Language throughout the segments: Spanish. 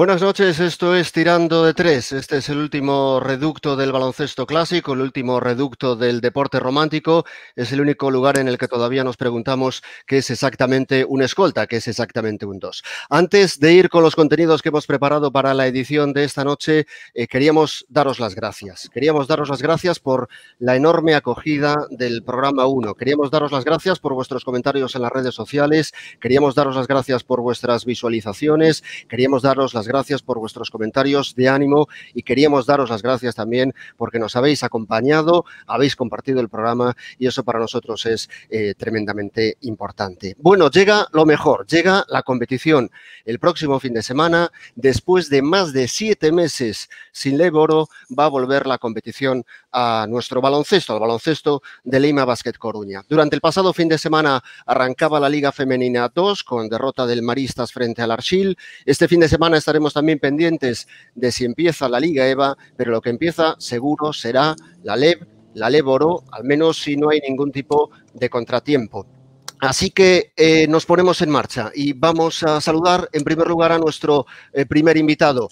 Buenas noches, esto es Tirando de Tres. Este es el último reducto del baloncesto clásico, el último reducto del deporte romántico. Es el único lugar en el que todavía nos preguntamos qué es exactamente un escolta, qué es exactamente un dos. Antes de ir con los contenidos que hemos preparado para la edición de esta noche, queríamos daros las gracias. Queríamos daros las gracias por la enorme acogida del programa 1. Queríamos daros las gracias por vuestros comentarios en las redes sociales. Queríamos daros las gracias por vuestras visualizaciones. Queríamos daros las gracias por vuestros comentarios de ánimo y queríamos daros las gracias también porque nos habéis acompañado, habéis compartido el programa y eso para nosotros es tremendamente importante. Bueno, llega lo mejor, llega la competición el próximo fin de semana. Después de más de 7 meses sin Leboro, va a volver la competición a nuestro baloncesto, al baloncesto de Leima Basket Coruña. Durante el pasado fin de semana arrancaba la Liga Femenina 2 con derrota del Maristas frente al Arxil. Este fin de semana estaremos también pendientes de si empieza la Liga EVA, pero lo que empieza seguro será la LEB Oro, al menos si no hay ningún tipo de contratiempo. Así que nos ponemos en marcha y vamos a saludar en primer lugar a nuestro primer invitado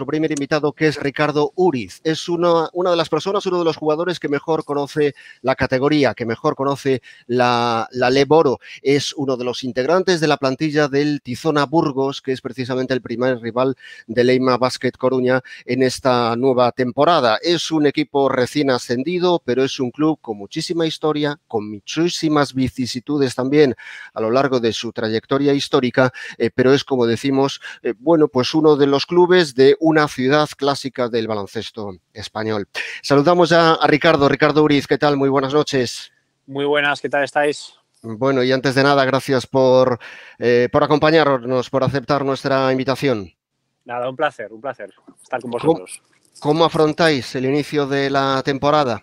que es Ricardo Uriz. Es una de las personas, uno de los jugadores que mejor conoce la categoría, que mejor conoce la LEB Oro. Es uno de los integrantes de la plantilla del Tizona Burgos, que es precisamente el primer rival de Leima Basket Coruña en esta nueva temporada. Es un equipo recién ascendido, pero es un club con muchísima historia, con muchísimas vicisitudes también a lo largo de su trayectoria histórica, pero es, como decimos, bueno, pues uno de los clubes de una ciudad clásica del baloncesto español. Saludamos a Ricardo Uriz. ¿Qué tal? Muy buenas noches. Muy buenas, ¿qué tal estáis? Bueno, y antes de nada, gracias por acompañarnos, por aceptar nuestra invitación. Nada, un placer estar con vosotros. ¿Cómo afrontáis el inicio de la temporada?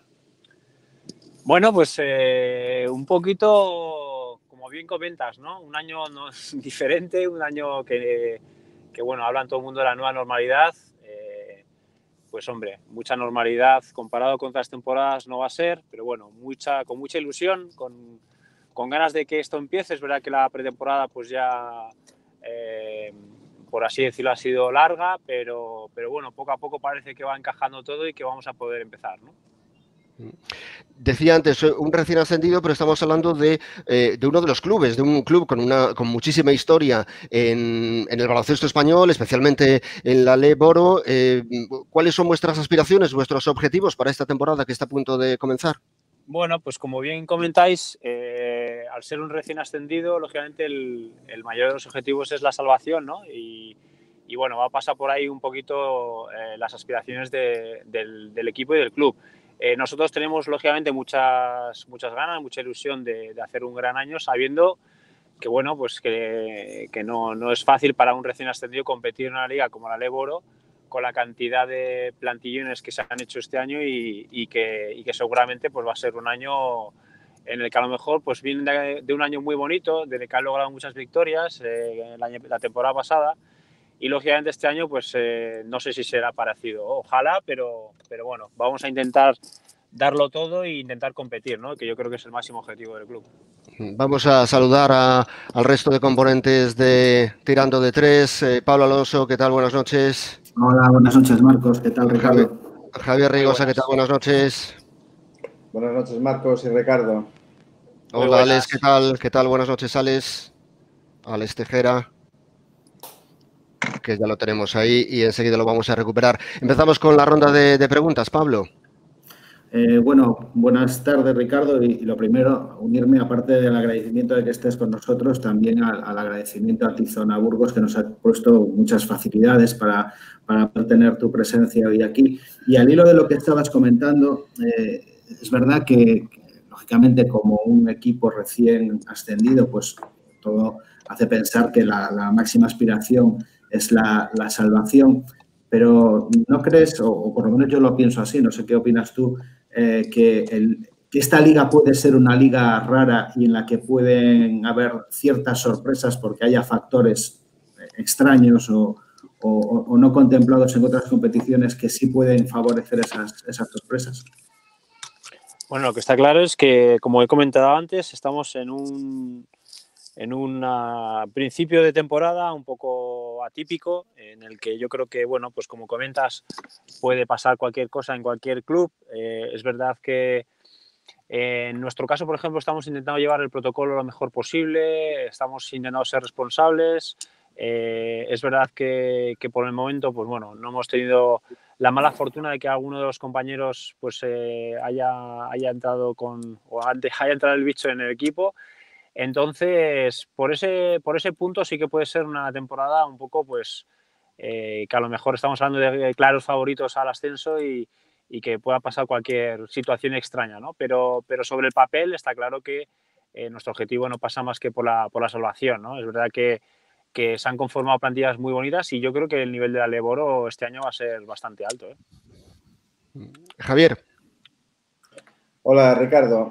Bueno, pues un poquito, como bien comentas, ¿no? Un año diferente, un año que bueno, hablan todo el mundo de la nueva normalidad. Pues hombre, mucha normalidad comparado con otras temporadas no va a ser, pero bueno, con mucha ilusión, con ganas de que esto empiece. Es verdad que la pretemporada pues ya, por así decirlo, ha sido larga, pero bueno, poco a poco parece que va encajando todo y que vamos a poder empezar, ¿no? Decía antes, un recién ascendido, pero estamos hablando de uno de los clubes, de un club con muchísima historia en el baloncesto español, especialmente en la LEB Oro. ¿Cuáles son vuestras aspiraciones, vuestros objetivos para esta temporada que está a punto de comenzar? Bueno, pues como bien comentáis, al ser un recién ascendido, lógicamente el mayor de los objetivos es la salvación, ¿no? Y bueno, va a pasar por ahí un poquito las aspiraciones del equipo y del club. Nosotros tenemos, lógicamente, muchas ganas, mucha ilusión de hacer un gran año, sabiendo que, bueno, pues que no es fácil para un recién ascendido competir en una liga como la LEB Oro, con la cantidad de plantillones que se han hecho este año y que seguramente pues va a ser un año en el que a lo mejor pues viene de un año muy bonito, del que han logrado muchas victorias la temporada pasada, y lógicamente este año pues no sé si será parecido, ojalá, pero bueno, vamos a intentar darlo todo e intentar competir, ¿no? Que yo creo que es el máximo objetivo del club. Vamos a saludar al resto de componentes de Tirando de Tres. Pablo Alonso, ¿qué tal? Buenas noches. Hola, buenas noches, Marcos. ¿Qué tal, Ricardo? Javier Rigosa, ¿qué tal? Buenas noches. Buenas noches, Marcos y Ricardo. Hola, Alex, ¿qué tal? ¿Qué tal? Buenas noches, Alex. Alex Tejera, que ya lo tenemos ahí y enseguida lo vamos a recuperar. Empezamos con la ronda de preguntas, Pablo. Bueno, buenas tardes, Ricardo. Y lo primero, unirme, aparte del agradecimiento de que estés con nosotros, también al agradecimiento a Tizona Burgos, que nos ha puesto muchas facilidades para poder tener tu presencia hoy aquí. Y al hilo de lo que estabas comentando, es verdad que, lógicamente, como un equipo recién ascendido, pues todo hace pensar que la máxima aspiración es la salvación. Pero ¿no crees, o por lo menos yo lo pienso así, no sé qué opinas tú, que esta liga puede ser una liga rara y en la que pueden haber ciertas sorpresas porque haya factores extraños o no contemplados en otras competiciones que sí pueden favorecer esas sorpresas? Bueno, lo que está claro es que, como he comentado antes, estamos en un principio de temporada un poco poquito atípico, en el que yo creo que, bueno, pues como comentas, puede pasar cualquier cosa en cualquier club. Es verdad que en nuestro caso, por ejemplo, estamos intentando llevar el protocolo lo mejor posible, estamos intentando ser responsables. Es verdad que por el momento, pues bueno, no hemos tenido la mala fortuna de que alguno de los compañeros pues haya entrado haya entrado el bicho en el equipo. Entonces, por ese punto sí que puede ser una temporada un poco, pues, que a lo mejor estamos hablando de claros favoritos al ascenso y que pueda pasar cualquier situación extraña, ¿no? Pero sobre el papel está claro que nuestro objetivo no pasa más que por la salvación, ¿no? Es verdad que se han conformado plantillas muy bonitas y yo creo que el nivel de Aleboro este año va a ser bastante alto, ¿eh? Javier. Hola, Ricardo.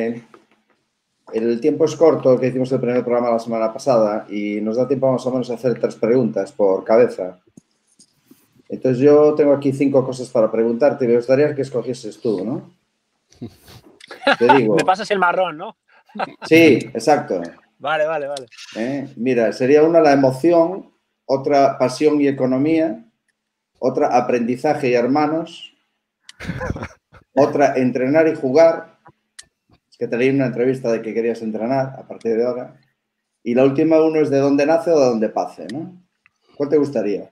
El tiempo es corto, que hicimos el primer programa la semana pasada y nos da tiempo más o menos a hacer 3 preguntas por cabeza. Entonces yo tengo aquí 5 cosas para preguntarte y me gustaría que escogieses tú, ¿no? Te digo. Me pasas el marrón, ¿no? Sí, exacto. Vale. Mira, sería una la emoción, otra pasión y economía, otra aprendizaje y hermanos, otra entrenar y jugar, es que te leí una entrevista de que querías entrenar a partir de ahora, y la última uno es de dónde nace o de dónde pase, ¿no? ¿Cuál te gustaría?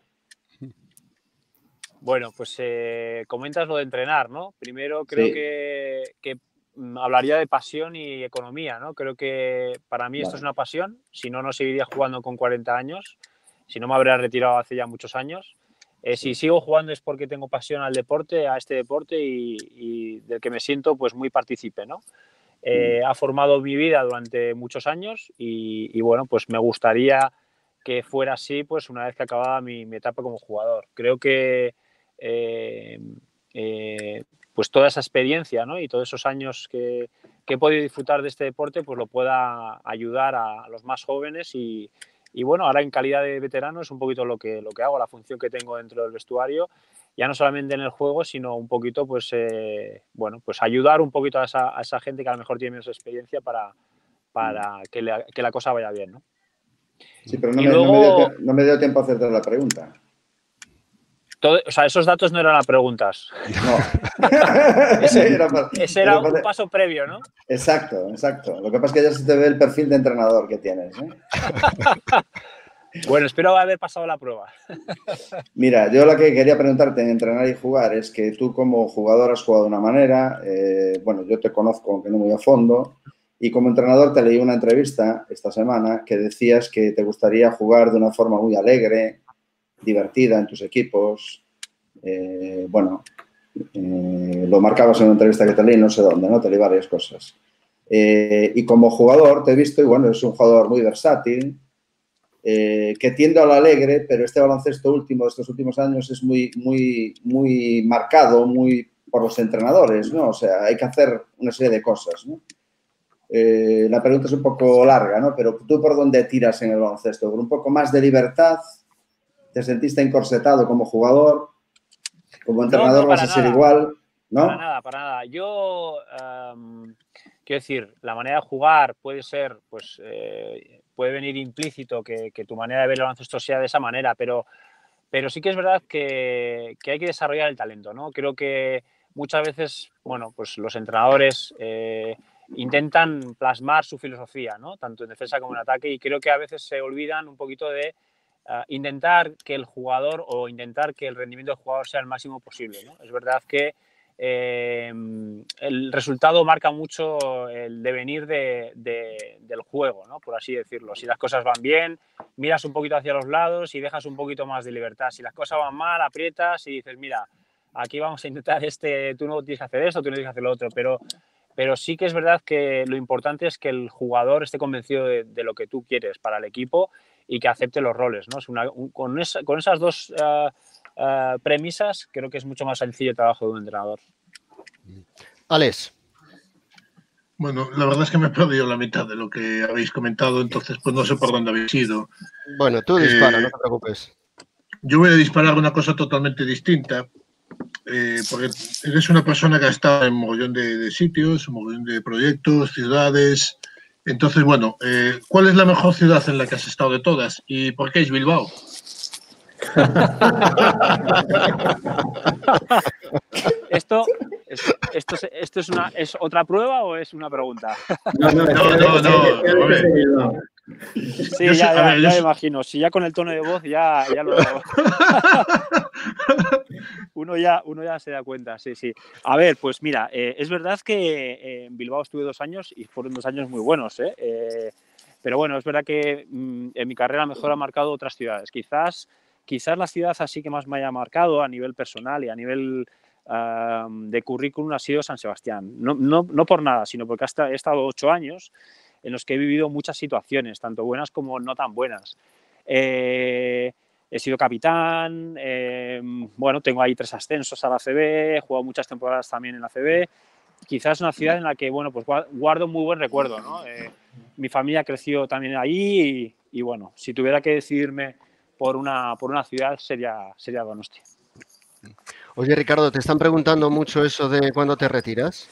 Bueno, pues comentas lo de entrenar, ¿no? Primero creo que hablaría de pasión y economía, ¿no? Creo que para mí esto es una pasión, si no, no seguiría jugando con 40 años, si no me habría retirado hace ya muchos años. Si sigo jugando es porque tengo pasión al deporte, a este deporte y del que me siento pues muy partícipe, ¿no? Ha formado mi vida durante muchos años y bueno, pues me gustaría que fuera así pues una vez que acababa mi etapa como jugador. Creo que pues toda esa experiencia, ¿no? Y todos esos años que he podido disfrutar de este deporte pues lo pueda ayudar a los más jóvenes y bueno, ahora en calidad de veterano es un poquito lo que hago, la función que tengo dentro del vestuario, ya no solamente en el juego, sino un poquito pues bueno, pues ayudar un poquito a esa gente que a lo mejor tiene menos experiencia para que la cosa vaya bien, ¿no? Sí, pero no me dio tiempo a hacerte la pregunta. O sea, esos datos no eran las preguntas. No. ese era un paso previo, ¿no? Exacto. Lo que pasa es que ya se te ve el perfil de entrenador que tienes, ¿eh? Bueno, espero haber pasado la prueba. Mira, yo lo que quería preguntarte en entrenar y jugar es que tú como jugador has jugado de una manera, bueno, yo te conozco aunque no muy a fondo, y como entrenador te leí una entrevista esta semana que decías que te gustaría jugar de una forma muy alegre, divertida en tus equipos. Lo marcabas en una entrevista que te leí no sé dónde, ¿no? Te leí varias cosas. Y como jugador te he visto y bueno, eres un jugador muy versátil, que tiende a lo alegre, pero este baloncesto último de estos últimos años es muy marcado, muy por los entrenadores, ¿no? O sea, hay que hacer una serie de cosas, ¿no? La pregunta es un poco larga, ¿no? Pero ¿tú por dónde tiras en el baloncesto? ¿Por un poco más de libertad? ¿Te sentiste encorsetado como jugador? ¿Como entrenador vas a ser igual? ¿No? Para nada. Yo, quiero decir, la manera de jugar puede ser, pues, puede venir implícito que tu manera de ver el baloncesto sea de esa manera, pero sí que es verdad que hay que desarrollar el talento, ¿no? Creo que muchas veces, bueno, pues los entrenadores intentan plasmar su filosofía, ¿no? Tanto en defensa como en ataque, y creo que a veces se olvidan un poquito de intentar que el jugador o intentar que el rendimiento del jugador sea el máximo posible, ¿no? Es verdad que el resultado marca mucho el devenir del juego, ¿no? Por así decirlo. Si las cosas van bien, miras un poquito hacia los lados y dejas un poquito más de libertad. Si las cosas van mal, aprietas y dices, mira, aquí vamos a intentar tú no tienes que hacer esto, tú no tienes que hacer lo otro, pero sí que es verdad que lo importante es que el jugador esté convencido de lo que tú quieres para el equipo y que acepte los roles, ¿no? Con esas dos premisas creo que es mucho más sencillo el trabajo de un entrenador. Alex. Bueno, la verdad es que me he perdido la mitad de lo que habéis comentado, entonces pues no sé por dónde habéis ido. Bueno, tú dispara, no te preocupes. Yo voy a disparar una cosa totalmente distinta, porque eres una persona que ha estado en un mogollón de sitios, un mogollón de proyectos, ciudades. Entonces, bueno, ¿cuál es la mejor ciudad en la que has estado de todas? ¿Y por qué es Bilbao? ¿Esto es otra prueba o es una pregunta? No. Sí, ya me imagino. Si ya con el tono de voz ya lo... uno ya se da cuenta, sí. A ver, pues mira, es verdad que en Bilbao estuve 2 años y fueron 2 años muy buenos, pero bueno, es verdad que en mi carrera mejor ha marcado otras ciudades. Quizás la ciudad así que más me haya marcado a nivel personal y a nivel de currículum ha sido San Sebastián. No por nada, sino porque he estado 8 años en los que he vivido muchas situaciones, tanto buenas como no tan buenas. He sido capitán, bueno, tengo ahí 3 ascensos a la ACB, he jugado muchas temporadas también en la ACB. Quizás una ciudad en la que, bueno, pues guardo muy buen recuerdo, ¿no? Mi familia creció también ahí y bueno, si tuviera que decidirme por una ciudad sería Donosti. Oye, Ricardo, te están preguntando mucho eso de cuándo te retiras.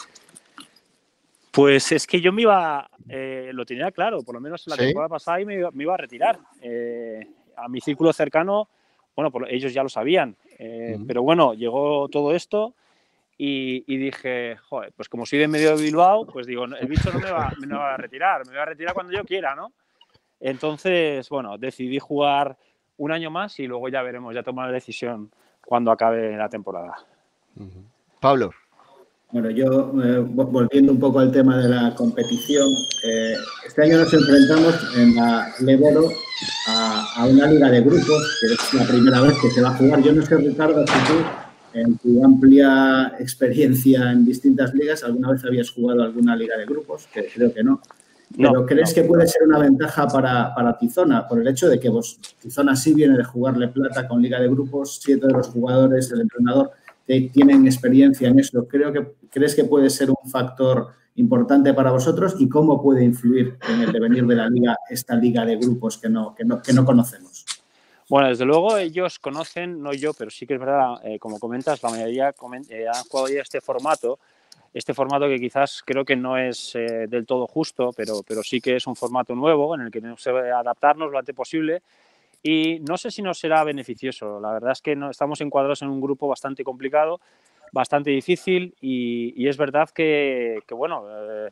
Pues es que yo me iba, lo tenía claro, por lo menos en la temporada pasada y me iba a retirar. A mi círculo cercano, bueno, ellos ya lo sabían, pero bueno, llegó todo esto y dije, joder, pues como soy de medio de Bilbao, pues digo, el bicho no me va a retirar, me voy a retirar cuando yo quiera, ¿no? Entonces, bueno, decidí jugar 1 año más y luego ya veremos, ya tomaré la decisión cuando acabe la temporada. Pablo. Bueno, yo volviendo un poco al tema de la competición, este año nos enfrentamos en la Leboro a una liga de grupos, que es la primera vez que se va a jugar. Yo no sé, Ricardo, si tú, en tu amplia experiencia en distintas ligas, ¿alguna vez habías jugado alguna liga de grupos? Que creo que no. Pero ¿crees que puede ser una ventaja para Tizona? Por el hecho de que Tizona sí viene de jugarle plata con liga de grupos, 7 de los jugadores, el entrenador, tienen experiencia en eso. ¿Crees que puede ser un factor importante para vosotros y cómo puede influir en el devenir de la liga esta liga de grupos que no conocemos? Bueno, desde luego ellos conocen, no yo, pero sí que es verdad, como comentas, la mayoría han jugado ya este formato que quizás creo que no es del todo justo, pero sí que es un formato nuevo en el que tenemos que adaptarnos lo antes posible. Y no sé si nos será beneficioso. La verdad es que estamos encuadrados en un grupo bastante complicado, bastante difícil y es verdad que bueno,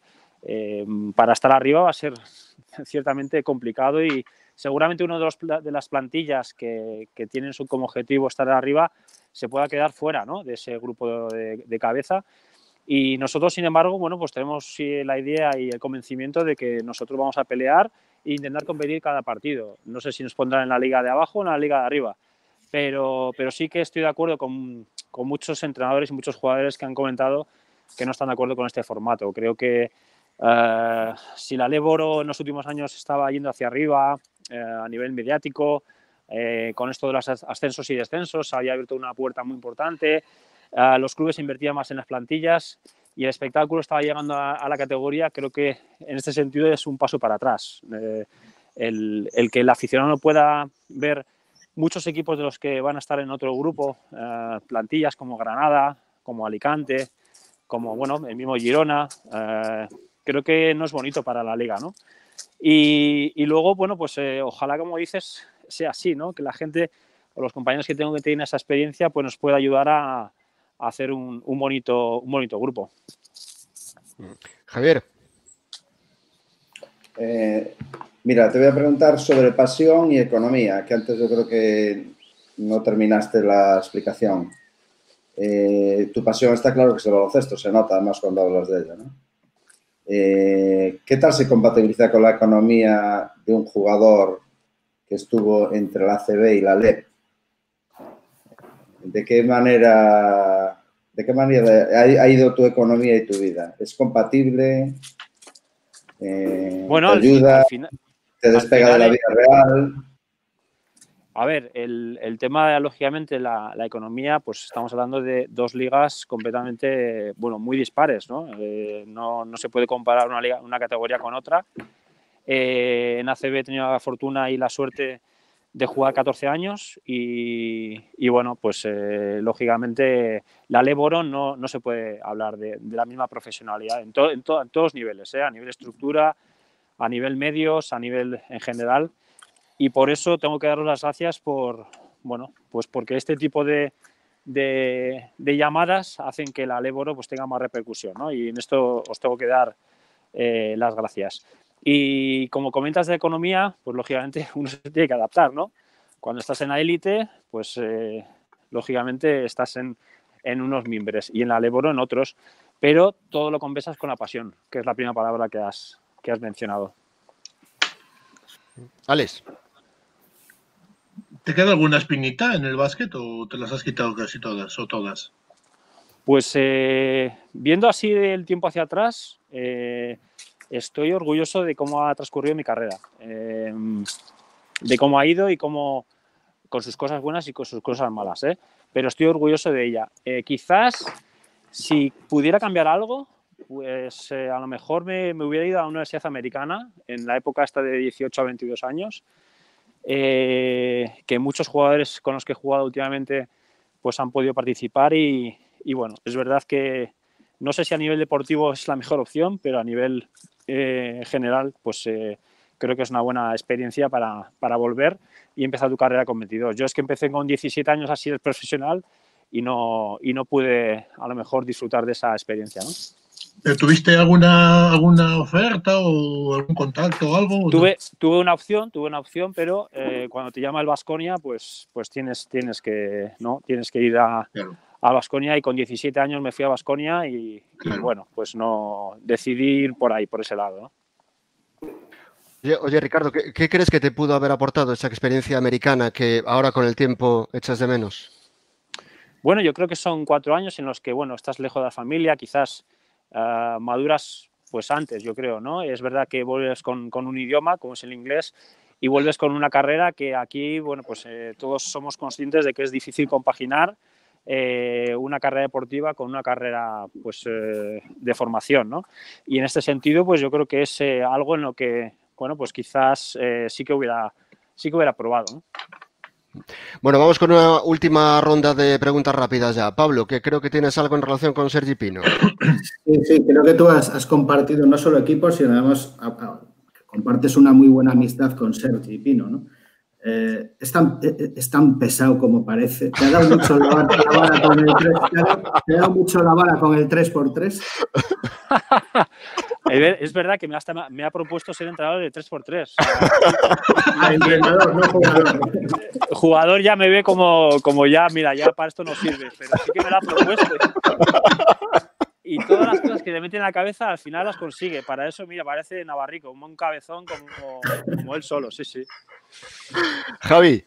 para estar arriba va a ser ciertamente complicado y seguramente uno de las plantillas que tienen como objetivo estar arriba se pueda quedar fuera, ¿no?, de ese grupo de cabeza. Y nosotros, sin embargo, bueno, pues tenemos la idea y el convencimiento de que nosotros vamos a pelear e intentar competir cada partido. No sé si nos pondrán en la liga de abajo o en la liga de arriba, pero sí que estoy de acuerdo con muchos entrenadores y muchos jugadores que han comentado que no están de acuerdo con este formato. Creo que si la Leboro en los últimos años estaba yendo hacia arriba a nivel mediático, con esto de los ascensos y descensos, había abierto una puerta muy importante. Los clubes invertían más en las plantillas y el espectáculo estaba llegando a la categoría. Creo que en este sentido es un paso para atrás. El que el aficionado no pueda ver muchos equipos de los que van a estar en otro grupo, plantillas como Granada, como Alicante, como bueno, el mismo Girona, creo que no es bonito para la liga, ¿no? Y luego, bueno, pues ojalá, como dices, sea así, ¿no? Que la gente o los compañeros que tengo que tener esa experiencia pues nos pueda ayudar a hacer un bonito grupo. Javier. Mira, te voy a preguntar sobre pasión y economía, que antes yo creo que no terminaste la explicación. Tu pasión está claro que es el baloncesto, se nota además cuando hablas de ella, ¿no? ¿Qué tal se compatibiliza con la economía de un jugador que estuvo entre la ACB y la LEP? ¿De qué manera ha ido tu economía y tu vida? ¿Es compatible? Bueno, ¿te ayuda? al final, ¿te despega de la vida real? A ver, el tema, lógicamente, la economía, pues estamos hablando de 2 ligas completamente, bueno, muy dispares, ¿no? No se puede comparar una categoría con otra. En ACB he tenido la fortuna y la suerte de jugar 14 años y bueno, pues lógicamente la Leboro no se puede hablar de la misma profesionalidad en todos los niveles, a nivel estructura, a nivel medios, a nivel en general. Y por eso tengo que daros las gracias por bueno, pues porque este tipo de llamadas hacen que el Aléboro pues tenga más repercusión, ¿no? Y en esto os tengo que dar las gracias. Y como comentas de economía, pues lógicamente uno se tiene que adaptar, ¿no? Cuando estás en la élite, pues lógicamente estás en unos mimbres y en la Aléboro en otros, pero todo lo compensas con la pasión, que es la primera palabra que has mencionado. Alex. ¿Te queda alguna espinita en el básquet o te las has quitado casi todas o todas? Pues viendo así el tiempo hacia atrás, estoy orgulloso de cómo ha transcurrido mi carrera, de cómo ha ido y cómo, con sus cosas buenas y con sus cosas malas, pero estoy orgulloso de ella. Quizás si pudiera cambiar algo, pues a lo mejor me hubiera ido a la Universidad Americana en la época esta de 18 a 22 años, que muchos jugadores con los que he jugado últimamente pues han podido participar y bueno, es verdad que no sé si a nivel deportivo es la mejor opción, pero a nivel general pues creo que es una buena experiencia para volver y empezar tu carrera con 22. Yo es que empecé con 17 años así de profesional y no pude a lo mejor disfrutar de esa experiencia, ¿no? ¿Pero tuviste alguna oferta o algún contacto o algo? Tuve una opción, pero cuando te llama el Baskonia, pues tienes que ir a Baskonia, y con 17 años me fui a Baskonia y bueno, pues no decidí ir por ahí, por ese lado, ¿no? Oye, Ricardo, ¿qué crees que te pudo haber aportado esa experiencia americana que ahora con el tiempo echas de menos? Bueno, yo creo que son 4 años en los que, bueno, estás lejos de la familia, quizás maduras pues antes, yo creo, ¿no? Es verdad que vuelves con un idioma, como es el inglés, y vuelves con una carrera que aquí, bueno, pues todos somos conscientes de que es difícil compaginar una carrera deportiva con una carrera pues de formación, ¿no? Y en este sentido, pues yo creo que es algo en lo que, bueno, pues quizás sí que hubiera probado, ¿no? Bueno, vamos con una última ronda de preguntas rápidas ya. Pablo, que creo que tienes algo en relación con Sergi Pino. Sí, creo que tú has compartido no solo equipos, sino además compartes una muy buena amistad con Sergi Pino, ¿no? Es tan pesado como parece. Te ha dado mucho la vara con el 3. Te ha dado mucho la vara con el 3x3. Es verdad que me ha propuesto ser entrenador de 3x3. Entrenador, no jugador. Jugador ya me ve como ya, mira, ya para esto no sirve, pero sí que me lo ha propuesto. Y todas las cosas que le meten en la cabeza al final las consigue. Para eso, mira, parece Navarrico, un cabezón como él solo, sí. Javi.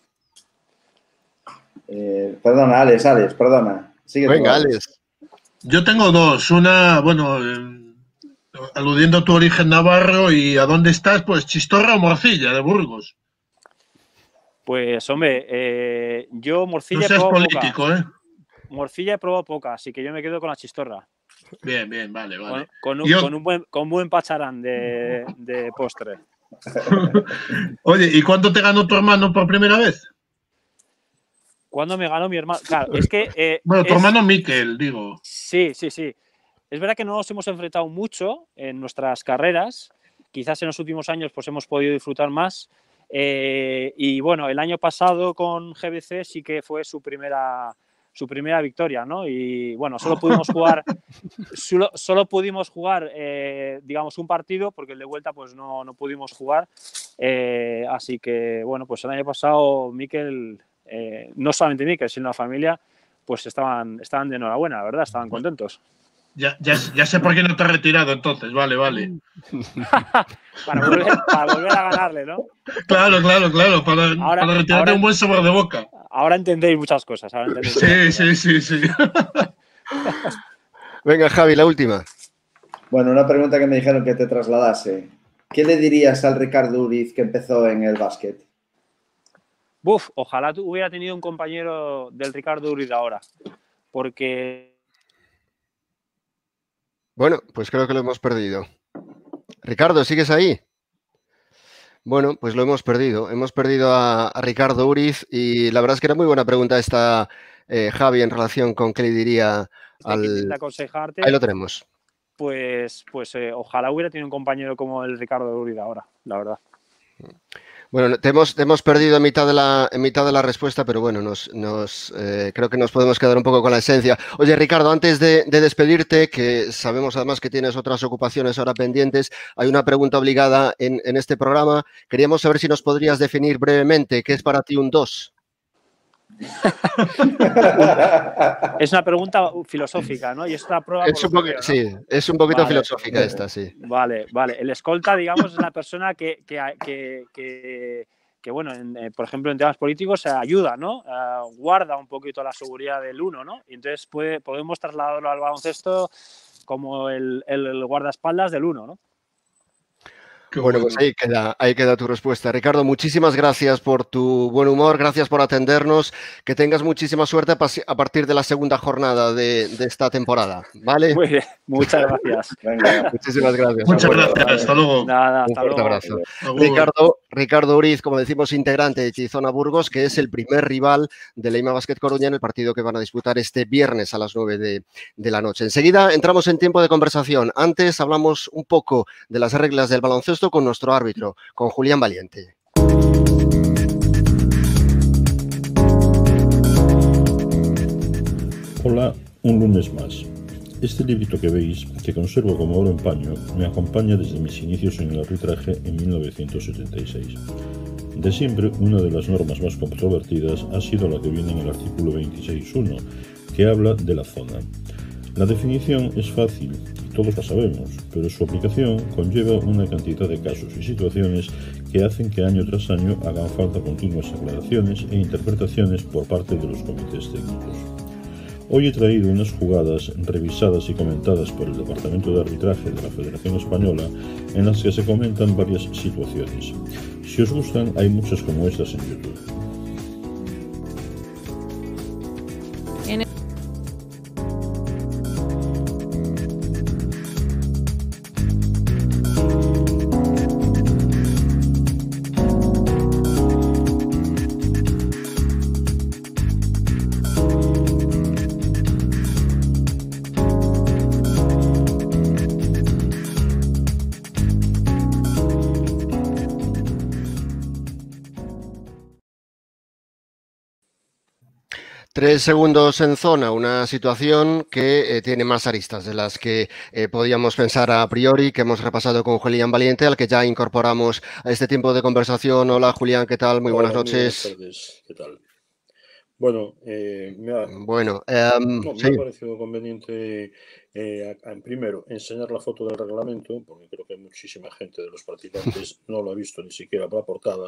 Perdona, Alex, perdona. Sigue. Venga, Alex. Yo tengo dos. Una, bueno, aludiendo a tu origen navarro y a dónde estás, pues Chistorra o Morcilla, de Burgos. Pues, hombre, yo Morcilla no seas he probado político, poca. Morcilla he probado poca, así que yo me quedo con la Chistorra. Bien, vale. Con buen pacharán de postre. Oye, ¿y cuándo te ganó tu hermano por primera vez? ¿Cuándo me ganó mi hermano? Claro, es que... tu hermano Miquel, digo. Sí. Es verdad que no nos hemos enfrentado mucho en nuestras carreras. Quizás en los últimos años pues hemos podido disfrutar más. Y bueno, el año pasado con GBC sí que fue su primera victoria, ¿no? Y bueno, solo pudimos jugar, digamos, un partido, porque el de vuelta pues no pudimos jugar. Así que bueno, pues el año pasado Miquel, no solamente Miquel, sino la familia, pues estaban de enhorabuena, la verdad, estaban contentos. Ya sé por qué no te has retirado entonces, vale. para volver a ganarle, ¿no? Claro, para retirarte un buen sabor de boca. Ahora entendéis muchas cosas. Sí. Venga, Javi, la última. Bueno, una pregunta que me dijeron que te trasladase. ¿Qué le dirías al Ricardo Uriz que empezó en el básquet? Ojalá tú hubiera tenido un compañero del Ricardo Uriz ahora, porque... Bueno, pues creo que lo hemos perdido. Ricardo, ¿sigues ahí? Bueno, pues lo hemos perdido. Hemos perdido a Ricardo Uriz y la verdad es que era muy buena pregunta esta, Javi, en relación con qué le diría al... aconsejarte. Ahí lo tenemos. Pues ojalá hubiera tenido un compañero como el Ricardo Uriz ahora, la verdad. Bueno, te hemos perdido en mitad de la respuesta, pero bueno, creo que nos podemos quedar un poco con la esencia. Oye, Ricardo, antes de despedirte, que sabemos además que tienes otras ocupaciones ahora pendientes, hay una pregunta obligada en este programa. Queríamos saber si nos podrías definir brevemente qué es para ti un 2. Es una pregunta filosófica, ¿no? Y es una prueba. Sí, es un poquito filosófica esta, sí. Vale. El escolta, digamos, es la persona que bueno, por ejemplo, en temas políticos ayuda, ¿no? Guarda un poquito la seguridad del uno, ¿no? Y entonces podemos trasladarlo al baloncesto como el guardaespaldas del uno, ¿no? Bueno, pues ahí queda tu respuesta. Ricardo, muchísimas gracias por tu buen humor, gracias por atendernos, que tengas muchísima suerte a partir de la segunda jornada de esta temporada, ¿vale? Muy bien, muchas gracias. Venga. Muchísimas gracias. Muchas gracias, hasta luego. Nada, hasta Un fuerte luego. abrazo. Ricardo Uriz, como decimos, integrante de Tizona Burgos, que es el primer rival de Leima Basket Coruña en el partido que van a disputar este viernes a las 9 de la noche. Enseguida entramos en tiempo de conversación. Antes hablamos un poco de las reglas del baloncesto con nuestro árbitro, con Julián Valiente. Hola, un lunes más. Este librito que veis, que conservo como oro en paño, me acompaña desde mis inicios en el arbitraje en 1976. De siempre, una de las normas más controvertidas ha sido la que viene en el artículo 26.1, que habla de la zona. La definición es fácil, y todos la sabemos, pero su aplicación conlleva una cantidad de casos y situaciones que hacen que año tras año hagan falta continuas aclaraciones e interpretaciones por parte de los comités técnicos. Hoy he traído unas jugadas revisadas y comentadas por el Departamento de Arbitraje de la Federación Española en las que se comentan varias situaciones. Si os gustan, hay muchas como estas en YouTube. Tres segundos en zona, una situación que tiene más aristas de las que podíamos pensar a priori, que hemos repasado con Julián Valiente, al que ya incorporamos a este tiempo de conversación. Hola Julián, ¿qué tal? Muy buenas noches. Muy buenas tardes, ¿qué tal? Bueno, me ha parecido conveniente primero enseñar la foto del reglamento, porque creo que muchísima gente de los participantes no lo ha visto ni siquiera por la portada,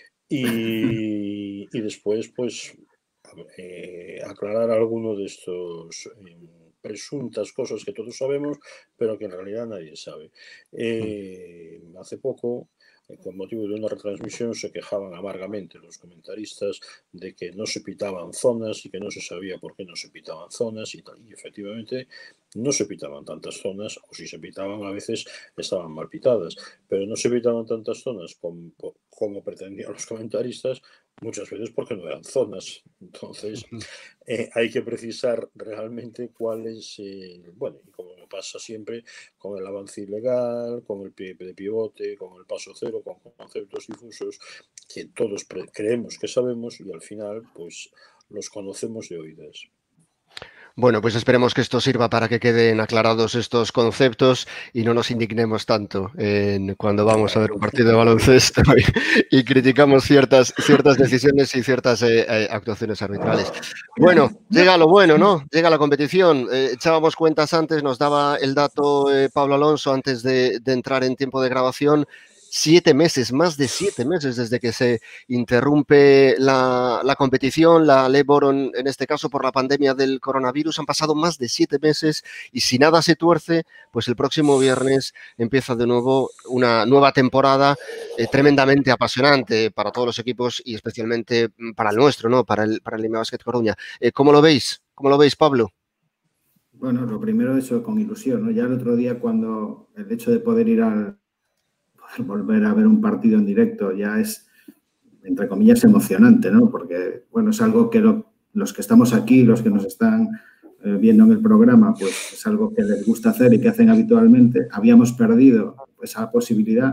y después pues aclarar alguno de estos presuntas cosas que todos sabemos, pero que en realidad nadie sabe. Hace poco, con motivo de una retransmisión, se quejaban amargamente los comentaristas de que no se pitaban zonas y que no se sabía por qué no se pitaban zonas y tal. Y efectivamente no se pitaban tantas zonas, o si se pitaban a veces estaban mal pitadas, pero no se pitaban tantas zonas como pretendían los comentaristas, muchas veces porque no eran zonas. Entonces hay que precisar realmente cuál es, bueno, y como me pasa siempre con el avance ilegal, con el pie de pivote, con el paso cero, con conceptos difusos que todos creemos que sabemos y al final pues los conocemos de oídas. Bueno, pues esperemos que esto sirva para que queden aclarados estos conceptos y no nos indignemos tanto cuando vamos a ver un partido de baloncesto y criticamos ciertas decisiones y ciertas actuaciones arbitrales. Bueno, llega lo bueno, ¿no? Llega la competición. Echábamos cuentas antes, nos daba el dato Pablo Alonso antes de entrar en tiempo de grabación. 7 meses, más de 7 meses desde que se interrumpe la competición, la LEBOR en este caso por la pandemia del coronavirus. Han pasado más de 7 meses y si nada se tuerce, pues el próximo viernes empieza de nuevo una nueva temporada tremendamente apasionante para todos los equipos y especialmente para el nuestro, ¿no? Para el Leima Basket Coruña. ¿Cómo lo veis? ¿Cómo lo veis, Pablo? Bueno, lo primero eso con ilusión, ¿no? Ya el otro día cuando el hecho de poder volver a ver un partido en directo ya es, entre comillas, emocionante, ¿no? Porque, bueno, es algo que los que estamos aquí, los que nos están viendo en el programa, pues es algo que les gusta hacer y que hacen habitualmente. Habíamos perdido esa posibilidad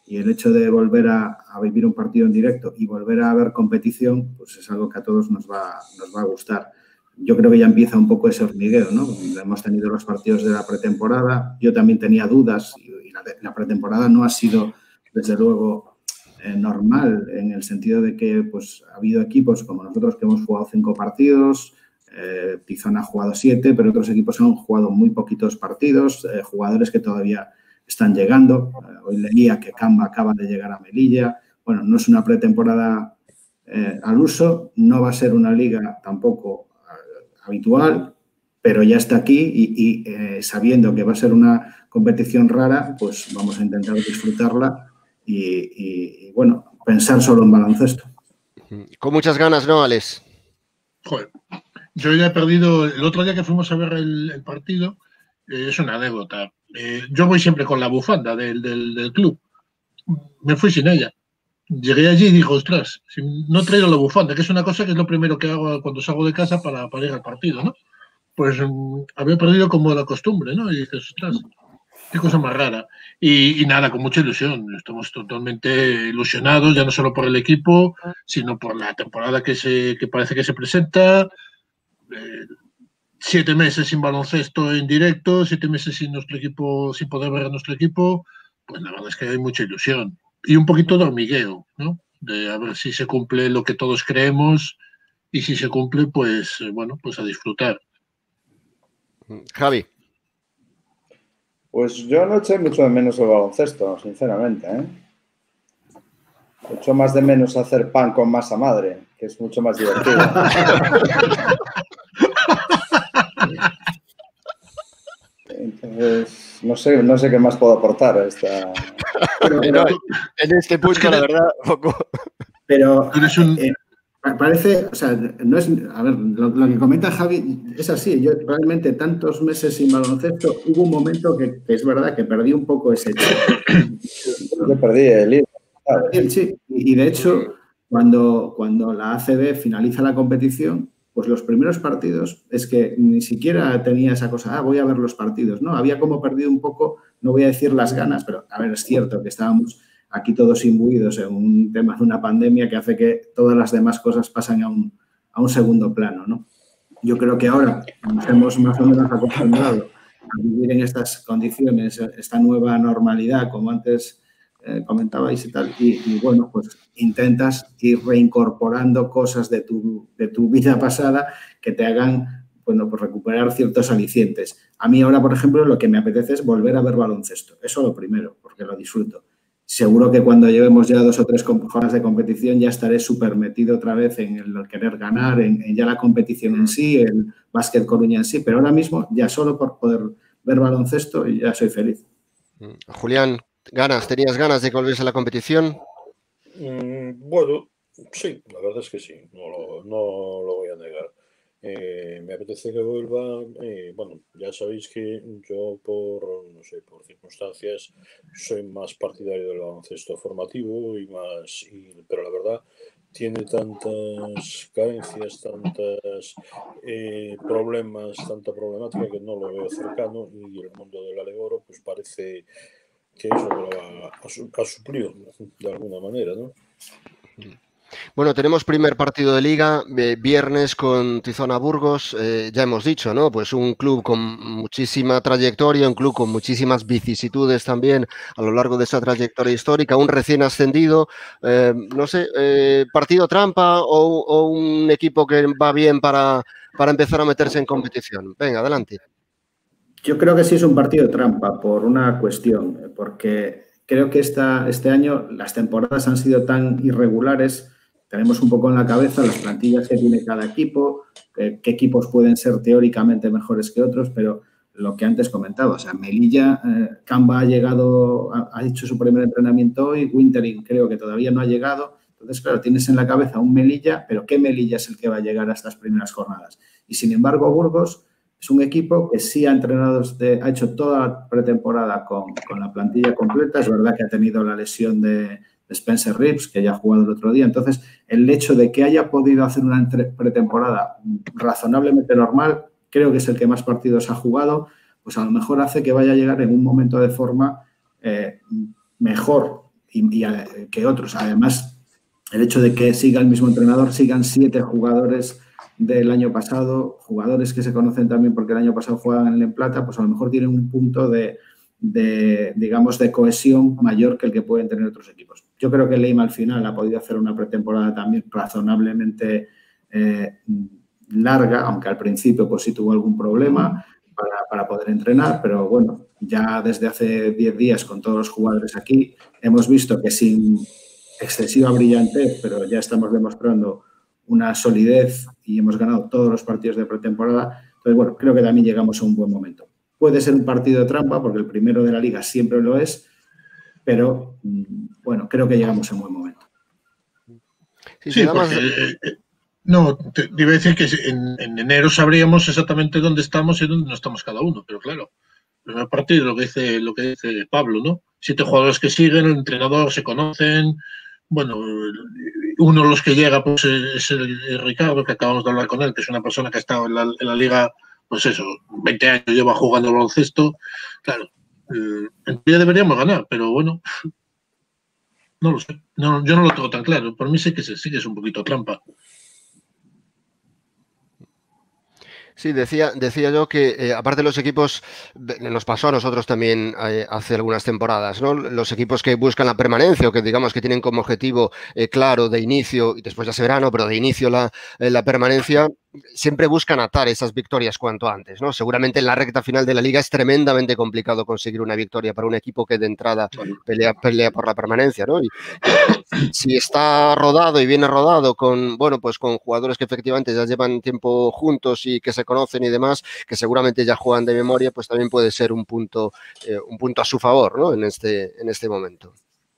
y el hecho de volver a vivir un partido en directo y volver a ver competición, pues es algo que a todos nos va a gustar. Yo creo que ya empieza un poco ese hormigueo, ¿no? Hemos tenido los partidos de la pretemporada, yo también tenía dudas y la pretemporada no ha sido, desde luego, normal, en el sentido de que pues, ha habido equipos como nosotros que hemos jugado 5 partidos, Tizona ha jugado 7, pero otros equipos han jugado muy poquitos partidos, jugadores que todavía están llegando. Hoy leía que Camba acaba de llegar a Melilla. Bueno, no es una pretemporada al uso, no va a ser una liga tampoco habitual, pero ya está aquí y sabiendo que va a ser una competición rara, pues vamos a intentar disfrutarla y bueno, pensar solo en baloncesto. Con muchas ganas, ¿no, Alex? Joder, yo ya he perdido, el otro día que fuimos a ver el partido, es una anécdota. Yo voy siempre con la bufanda del club. Me fui sin ella. Llegué allí y dije, ostras, si no he traído la bufanda, que es una cosa que es lo primero que hago cuando salgo de casa para ir al partido, ¿no? Pues había perdido como la costumbre, ¿no? Y dices, ostras, qué cosa más rara. Y nada, con mucha ilusión. Estamos totalmente ilusionados, ya no solo por el equipo, sino por la temporada que parece que se presenta. 7 meses sin baloncesto en directo, 7 meses sin nuestro equipo, sin poder ver a nuestro equipo. Pues la verdad es que hay mucha ilusión. Y un poquito de hormigueo, ¿no? De a ver si se cumple lo que todos creemos y si se cumple, pues bueno, pues a disfrutar. Javi. Pues yo no eché mucho de menos el baloncesto, sinceramente, ¿eh? Echo más de menos hacer pan con masa madre, que es mucho más divertido. Entonces, no sé qué más puedo aportar a esta... Pero, en este punto, la verdad, poco. Pero parece, o sea, no es, a ver, lo que comenta Javi es así. Yo realmente tantos meses sin baloncesto, hubo un momento que es verdad que perdí un poco ese Yo perdí el hilo. Sí, y de hecho, cuando la ACB finaliza la competición, pues los primeros partidos es que ni siquiera tenía esa cosa, voy a ver los partidos, ¿no? Había como perdido un poco, no voy a decir las ganas, pero a ver, es cierto que estábamos aquí todos imbuidos en un tema de una pandemia que hace que todas las demás cosas pasen a un segundo plano, ¿no? Yo creo que ahora nos hemos más o menos acostumbrado a vivir en estas condiciones, esta nueva normalidad, como antes comentabais y tal, y bueno, pues intentas ir reincorporando cosas de tu vida pasada que te hagan, bueno, pues recuperar ciertos alicientes. A mí ahora, por ejemplo, lo que me apetece es volver a ver baloncesto. Eso lo primero, porque lo disfruto. Seguro que cuando llevemos ya 2 o 3 jornadas de competición ya estaré súper metido otra vez en el querer ganar, en ya la competición en sí, el Básquet Coruña en sí, pero ahora mismo ya solo por poder ver baloncesto ya soy feliz. Julián, ¿tenías ganas de que volviese a la competición? Bueno, sí, la verdad es que sí, no lo voy a negar. Me apetece que vuelva. Bueno, ya sabéis que yo por circunstancias soy más partidario del baloncesto formativo pero la verdad tiene tantas carencias, tantas problemas, tanta problemática que no lo veo cercano, y el mundo del Alegoro pues parece que eso lo va a suplir de alguna manera, ¿no? Bueno, tenemos primer partido de Liga, viernes con Tizona Burgos, ya hemos dicho, ¿no? Pues un club con muchísima trayectoria, un club con muchísimas vicisitudes también a lo largo de esa trayectoria histórica, un recién ascendido, no sé, partido trampa o un equipo que va bien para empezar a meterse en competición. Venga, adelante. Yo creo que sí es un partido trampa por una cuestión, porque creo que este año las temporadas han sido tan irregulares. Tenemos un poco en la cabeza las plantillas que tiene cada equipo, qué equipos pueden ser teóricamente mejores que otros, pero lo que antes comentaba, o sea, Melilla, Camba ha hecho su primer entrenamiento hoy, Wintering creo que todavía no ha llegado. Entonces, claro, tienes en la cabeza un Melilla, pero ¿qué Melilla es el que va a llegar a estas primeras jornadas? Y sin embargo, Burgos es un equipo que sí ha ha hecho toda la pretemporada con la plantilla completa. Es verdad que ha tenido la lesión de Spencer Reeves, que ya ha jugado el otro día. Entonces, el hecho de que haya podido hacer una pretemporada razonablemente normal, creo que es el que más partidos ha jugado, pues a lo mejor hace que vaya a llegar en un momento de forma mejor. que otros. Además, el hecho de que siga el mismo entrenador, sigan 7 jugadores del año pasado, jugadores que se conocen también porque el año pasado jugaban en Plata, pues a lo mejor tienen un punto digamos, de cohesión mayor que el que pueden tener otros equipos. Yo creo que Leima al final ha podido hacer una pretemporada también razonablemente larga, aunque al principio pues sí tuvo algún problema para poder entrenar, pero bueno, ya desde hace 10 días con todos los jugadores aquí hemos visto que sin excesiva brillantez, pero ya estamos demostrando una solidez y hemos ganado todos los partidos de pretemporada. Entonces, bueno, creo que también llegamos a un buen momento. Puede ser un partido de trampa, porque el primero de la Liga siempre lo es, pero, bueno, creo que llegamos a un buen momento. Sí, porque, no, te iba a decir que en enero sabríamos exactamente dónde estamos y dónde no estamos cada uno, pero claro, el primer partido, lo que dice Pablo, ¿no? 7 jugadores que siguen, el entrenador, se conocen. Bueno, uno de los que llega pues es el Ricardo, que acabamos de hablar con él, que es una persona que ha estado en la Liga, pues eso, 20 años lleva jugando al baloncesto. Claro, en teoría deberíamos ganar, pero bueno, no lo sé. No, yo no lo tengo tan claro. Por mí sí que es un poquito trampa. Sí, decía yo que aparte de los equipos, nos pasó a nosotros también hace algunas temporadas, ¿no? Los equipos que buscan la permanencia o que digamos que tienen como objetivo claro de inicio, y después ya se verá, ¿no? Pero de inicio la permanencia, siempre buscan atar esas victorias cuanto antes, ¿no? Seguramente en la recta final de la Liga es tremendamente complicado conseguir una victoria para un equipo que de entrada pelea por la permanencia, ¿no? Y si está rodado y viene rodado con, bueno, pues con jugadores que efectivamente ya llevan tiempo juntos y que se conocen y demás, que seguramente ya juegan de memoria, pues también puede ser un punto a su favor, ¿no? En este momento.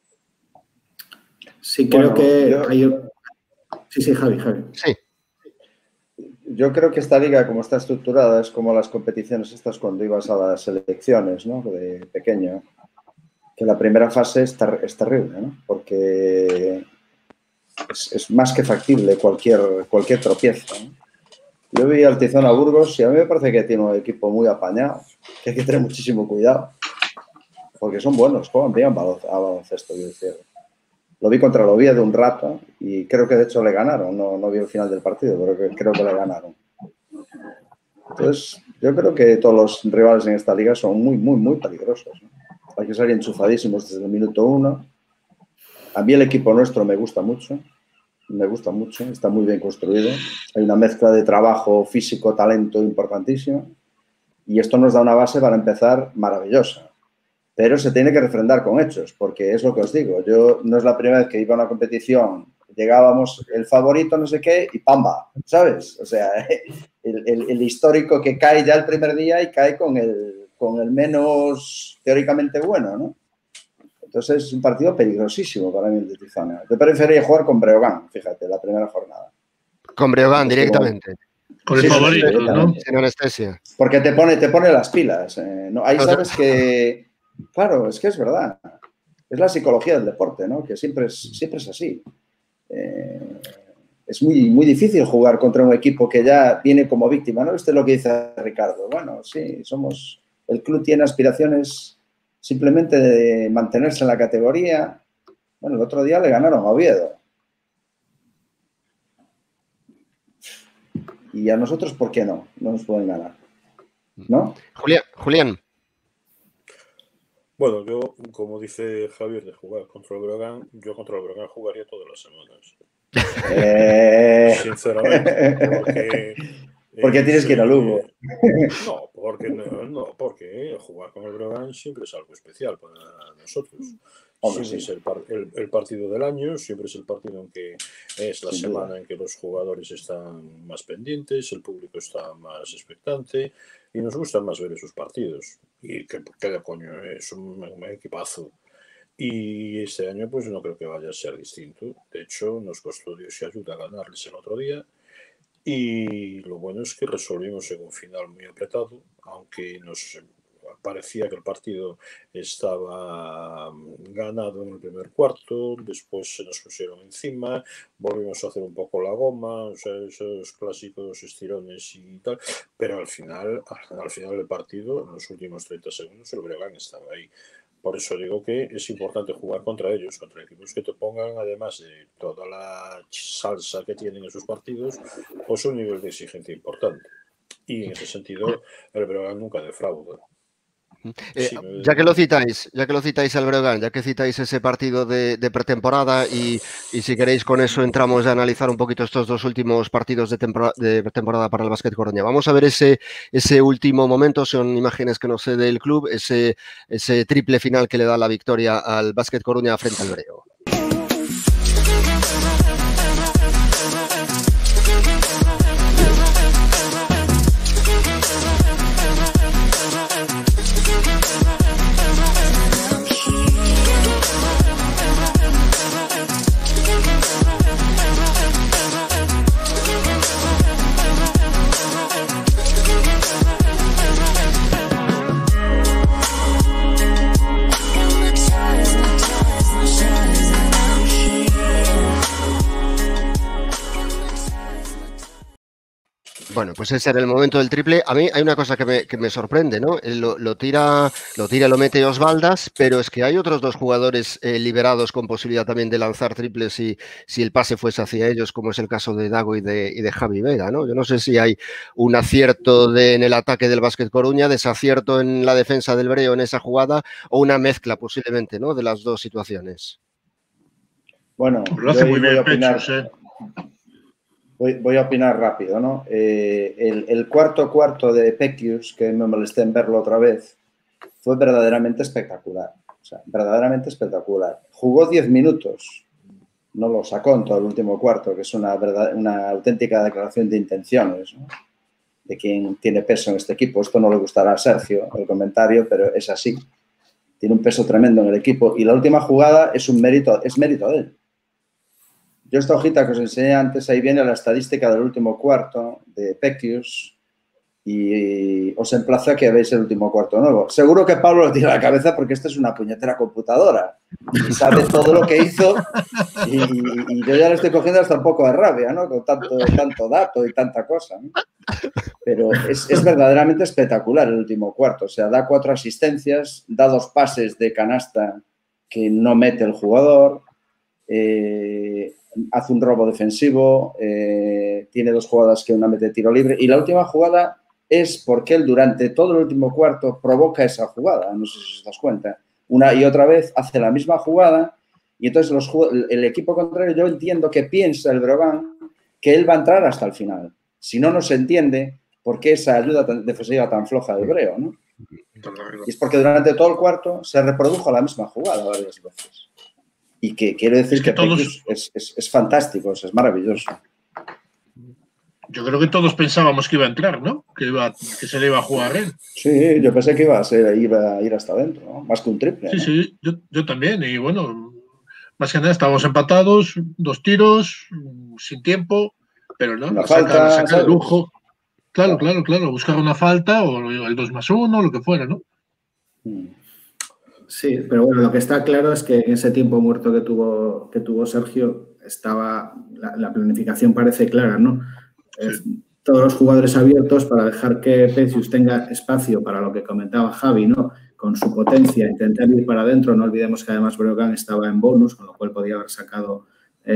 Sí, creo que Sí, Javi. Sí. Yo creo que esta liga, como está estructurada, es como las competiciones estas cuando ibas a las selecciones, ¿no? De pequeño, que la primera fase es terrible, ¿no? Porque es más que factible cualquier tropiezo, ¿no? Yo vi al Tizona Burgos y a mí me parece que tiene un equipo muy apañado, que hay que tener muchísimo cuidado, porque son buenos, juegan bien a baloncesto, yo decía. Lo vi contra el Oviedo un rato y creo que de hecho le ganaron, no vi el final del partido, pero creo que le ganaron. Entonces, yo creo que todos los rivales en esta liga son muy, muy, muy peligrosos, ¿no? Hay que salir enchufadísimos desde el minuto 1. A mí el equipo nuestro me gusta mucho, está muy bien construido. Hay una mezcla de trabajo físico, talento importantísimo y esto nos da una base para empezar maravillosa. Pero se tiene que refrendar con hechos, porque es lo que os digo. Yo no es la primera vez que iba a una competición, llegábamos el favorito no sé qué y ¡pamba! ¿Sabes? O sea, el histórico que cae ya el primer día y cae con el menos teóricamente bueno, ¿no? Entonces es un partido peligrosísimo para mí el de Tizona. Yo prefería jugar con Breogán, fíjate, la primera jornada. Con Breogán directamente. Con el favorito, ¿no? Sin anestesia. Porque te pone las pilas. ¿No? Ahí sabes que... Claro, es que es verdad. Es la psicología del deporte, ¿no? Que siempre es así. Es muy, muy difícil jugar contra un equipo que ya viene como víctima, ¿no? Esto es lo que dice Ricardo. Bueno, sí, el club tiene aspiraciones simplemente de mantenerse en la categoría. Bueno, el otro día le ganaron a Oviedo. Y a nosotros, ¿por qué no? No nos pueden ganar, ¿no? Julián. Bueno, yo, como dice Javier, de jugar contra el Breogán, yo contra el Breogán jugaría todas las semanas. Sinceramente, porque tienes que ir a Lugo. No, porque jugar con el Breogán siempre es algo especial para nosotros. Siempre sí. Es el partido del año, siempre es el partido en que es la semana en que los jugadores están más pendientes, el público está más expectante y nos gusta más ver esos partidos. Y que de coño, es un equipazo. Y este año pues no creo que vaya a ser distinto. De hecho, nos costó Dios y ayuda a ganarles el otro día. Y lo bueno es que resolvimos en un final muy apretado, aunque nos parecía que el partido estaba ganado en el primer cuarto, después se nos pusieron encima, volvimos a hacer un poco la goma, o sea, esos clásicos estirones y tal, pero al final del partido, en los últimos 30 segundos, el Breogán estaba ahí. Por eso digo que es importante jugar contra ellos, contra equipos que te pongan, además de toda la salsa que tienen en sus partidos, pues un nivel de exigencia importante. Y en ese sentido, el Breogán nunca defrauda. Ya que lo citáis al Breogán, ya que citáis ese partido de pretemporada y si queréis con eso entramos a analizar un poquito estos dos últimos partidos de pretemporada para el Básquet Coruña. Vamos a ver ese último momento, son imágenes que nos cede el club, ese triple final que le da la victoria al Básquet Coruña frente al Breo. Bueno, pues ese era el momento del triple. A mí hay una cosa que me sorprende, ¿no? Lo tira, lo mete Osvaldas, pero es que hay otros dos jugadores liberados con posibilidad también de lanzar triples si el pase fuese hacia ellos, como es el caso de Dago y de Javi Vega, ¿no? Yo no sé si hay un acierto en el ataque del Básquet Coruña, desacierto en la defensa del Breo en esa jugada o una mezcla posiblemente, ¿no? De las dos situaciones. Bueno, lo hace muy bien Pechos, Voy a opinar rápido, ¿no? El cuarto de Pecius, que me molesté en verlo otra vez, fue verdaderamente espectacular. O sea, verdaderamente espectacular. Jugó 10 minutos, no lo sacó en todo el último cuarto, que es una auténtica declaración de intenciones, ¿no? De quien tiene peso en este equipo. Esto no le gustará a Sergio, el comentario, pero es así. Tiene un peso tremendo en el equipo. Y la última jugada es mérito de él. Yo esta hojita que os enseñé antes, ahí viene la estadística del último cuarto de Pecius y os emplazo a que veáis el último cuarto nuevo. Seguro que Pablo lo tira a la cabeza porque esta es una puñetera computadora y sabe todo lo que hizo y yo ya le estoy cogiendo hasta un poco de rabia, ¿no? Con tanto dato y tanta cosa, ¿no? Pero es verdaderamente espectacular el último cuarto. O sea, da 4 asistencias, da 2 pases de canasta que no mete el jugador, hace un robo defensivo, tiene 2 jugadas que una mete tiro libre y la última jugada es porque él durante todo el último cuarto provoca esa jugada, no sé si os das cuenta, una y otra vez hace la misma jugada y entonces el equipo contrario, yo entiendo que piensa el Breogán que él va a entrar hasta el final, si no se entiende por qué esa ayuda defensiva tan floja del Breo, ¿no? Y es porque durante todo el cuarto se reprodujo la misma jugada varias veces. Y que quiero decir que todos, es fantástico, es maravilloso. Yo creo que todos pensábamos que iba a entrar, ¿no? Que se le iba a jugar él. Sí, yo pensé que iba a ir hasta adentro, ¿no? Más que un triple. Sí, ¿no? sí, yo también. Y bueno, más que nada estábamos empatados, 2 tiros, sin tiempo, pero no, una falta, sacar el lujo. Claro, buscar una falta o el 2+1, lo que fuera, ¿no? Sí, pero bueno, lo que está claro es que en ese tiempo muerto que tuvo Sergio, la planificación parece clara, ¿no? Sí. Todos los jugadores abiertos para dejar que Pecius tenga espacio para lo que comentaba Javi, ¿no? Con su potencia, intentar ir para adentro. No olvidemos que además Breogán estaba en bonus, con lo cual podía haber sacado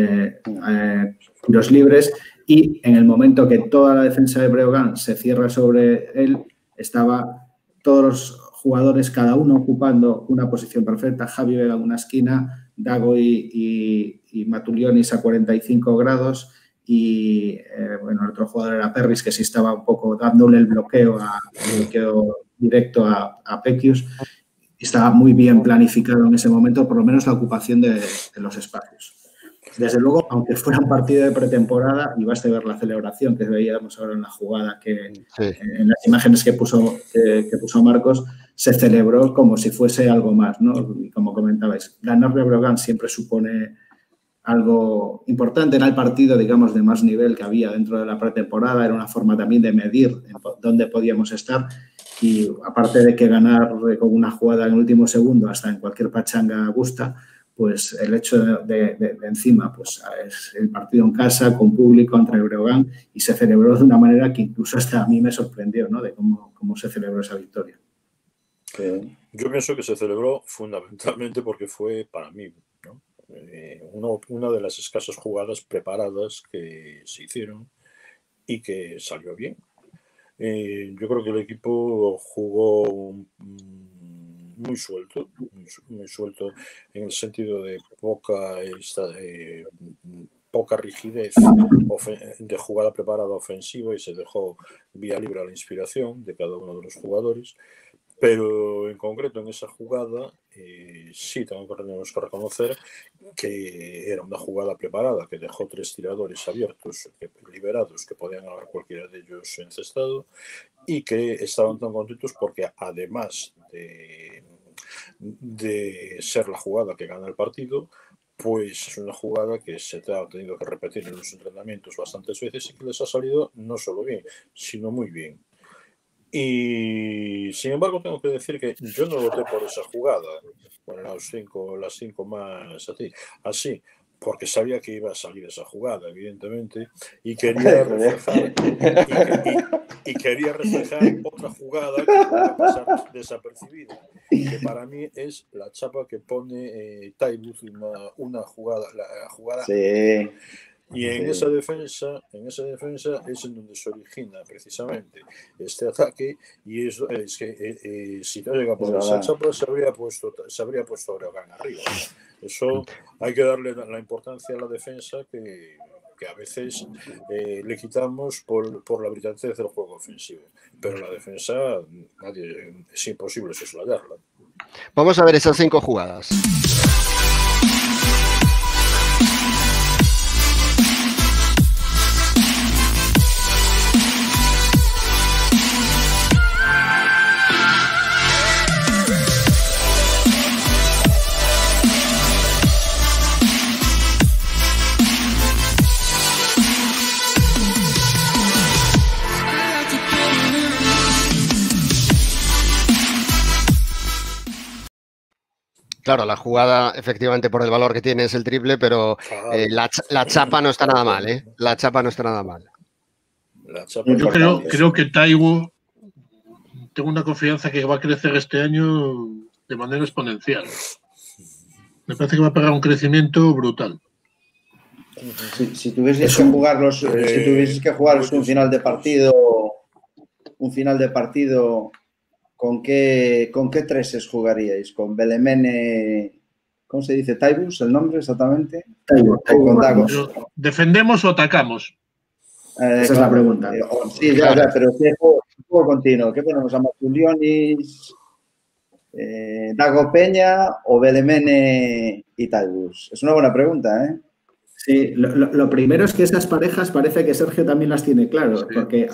tiros libres. Y en el momento que toda la defensa de Breogán se cierra sobre él, estaba todos los jugadores, cada uno ocupando una posición perfecta. Javi Vega en una esquina, Dago y Matulionis a 45 grados y bueno, el otro jugador era Perris, que sí estaba un poco dándole el bloqueo directo a Pecius y estaba muy bien planificado en ese momento, por lo menos la ocupación de los espacios. Desde luego, aunque fuera un partido de pretemporada, y basta ver la celebración que veíamos ahora en la jugada, en las imágenes que puso Marcos, se celebró como si fuese algo más, ¿no? Y como comentabais, ganar de Breogán siempre supone algo importante. Era el partido, digamos, de más nivel que había dentro de la pretemporada, era una forma también de medir dónde podíamos estar y aparte de que ganar con una jugada en el último segundo hasta en cualquier pachanga gusta, pues el hecho de encima, pues es el partido en casa, con público, entre Breogán, y se celebró de una manera que incluso hasta a mí me sorprendió, ¿no? De cómo se celebró esa victoria. Sí. Yo pienso que se celebró fundamentalmente porque fue, para mí, ¿no? Una de las escasas jugadas preparadas que se hicieron y que salió bien. Yo creo que el equipo jugó muy suelto en el sentido de poca rigidez de jugada preparada ofensiva, y se dejó vía libre a la inspiración de cada uno de los jugadores. Pero en concreto en esa jugada sí tenemos que reconocer que era una jugada preparada, que dejó 3 tiradores abiertos, liberados, que podían haber cualquiera de ellos encestado, y que estaban tan contentos porque, además de ser la jugada que gana el partido, pues es una jugada que se ha tenido que repetir en los entrenamientos bastantes veces y que les ha salido no solo bien, sino muy bien. Y sin embargo tengo que decir que yo no voté por esa jugada, bueno, las cinco más así, porque sabía que iba a salir esa jugada, evidentemente, y quería reflejar otra jugada que puede pasar desapercibida, que para mí es la chapa que pone Tybull, una jugada, la jugada. Sí. Y en esa defensa es en donde se origina precisamente este ataque, y eso es que si no llega por esa chapa se habría puesto Breogán arriba. Eso hay que darle la importancia a la defensa que a veces le quitamos por la brillantez del juego ofensivo. Pero la defensa es imposible soslayarla. Vamos a ver esas 5 jugadas. Claro, la jugada, efectivamente, por el valor que tiene es el triple, pero la chapa no está nada mal, ¿eh? La chapa no está nada mal. Yo creo que Tybull, tengo una confianza que va a crecer este año de manera exponencial. Me parece que va a pegar un crecimiento brutal. Si tuvieses que jugar un final de partido, ¿con qué treses jugaríais? ¿Con Belemene? ¿Cómo se dice? ¿Tybull? ¿El nombre exactamente? Tybull. ¿Defendemos o atacamos? Esa es la pregunta. Sí, ya, pero ¿qué juego continuo? ¿Qué ponemos? ¿A Matulionis, Dago Peña o Belemene y Tybull? Es una buena pregunta, ¿eh? Sí, lo primero es que esas parejas parece que Sergio también las tiene claro, porque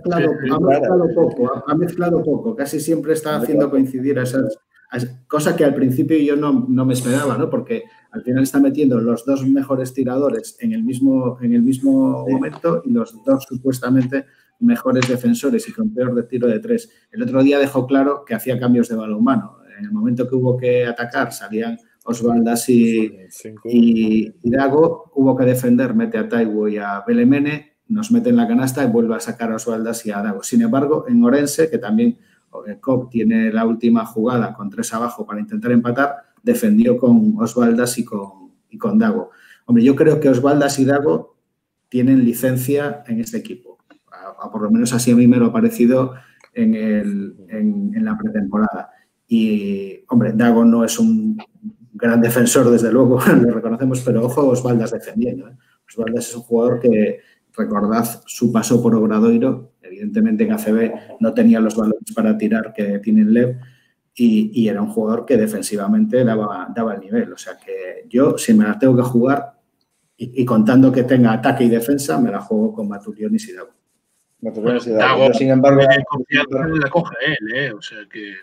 ha mezclado poco, casi siempre está haciendo coincidir esas cosas que al principio yo no me esperaba, ¿no? Porque al final está metiendo los 2 mejores tiradores en el mismo momento y los 2 supuestamente mejores defensores y con peor de tiro de 3. El otro día dejó claro que hacía cambios de balonmano. En el momento que hubo que atacar salían Osvaldas y Dago, hubo que defender, mete a Tybull y a Belemene, nos mete en la canasta y vuelve a sacar a Osvaldas y a Dago. Sin embargo, en Orense, que también Cobb tiene la última jugada con 3 abajo para intentar empatar, defendió con Osvaldas y con Dago. Hombre, yo creo que Osvaldas y Dago tienen licencia en este equipo. Por lo menos así a mí me lo ha parecido en la pretemporada. Y, hombre, Dago no es un gran defensor, desde luego, lo reconocemos, pero ojo Osvaldas defendiendo, ¿eh? Osvaldas es un jugador que, recordad su paso por Obradoiro, evidentemente en ACB no tenía los valores para tirar que tiene en LEV y era un jugador que defensivamente daba el nivel. O sea que yo, si me la tengo que jugar y contando que tenga ataque y defensa, me la juego con Matulionis y Dago. Dago, yo, sin embargo, la coge él, o sea que...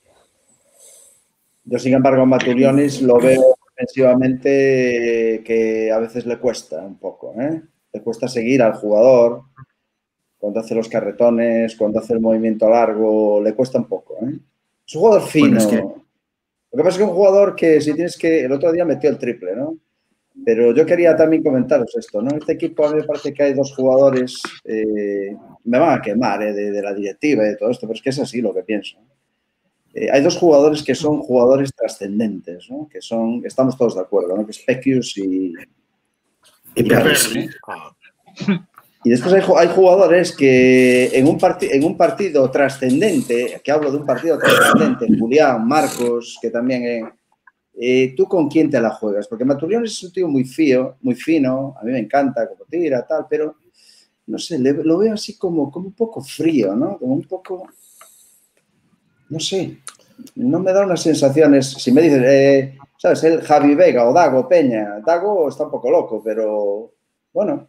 Yo, sin embargo, a Matulionis lo veo defensivamente que a veces le cuesta un poco, ¿eh? Le cuesta seguir al jugador cuando hace los carretones, cuando hace el movimiento largo, le cuesta un poco, ¿eh? Es un jugador fino. Bueno, Lo que pasa es que es un jugador que si tienes que... El otro día metió el triple, ¿no? Pero yo quería también comentaros esto, ¿no? Este equipo a mí me parece que hay 2 jugadores, me van a quemar de la directiva y de todo esto, pero es que es así lo que pienso. hay dos jugadores que son jugadores trascendentes, ¿no? Que son, estamos todos de acuerdo, ¿no? Que es Pecious y Perris, ¿no? Y después hay jugadores que en un partido trascendente, que hablo de un partido trascendente, Julián, Marcos, que también... ¿tú con quién te la juegas? Porque Matulión es un tío muy fino, a mí me encanta como tira, tal, pero no sé, lo veo así como un poco frío, ¿no? Como un poco... No sé, no me da unas sensaciones... Si me dices, ¿sabes? El Javi Vega o Dago Peña. Dago está un poco loco, pero bueno...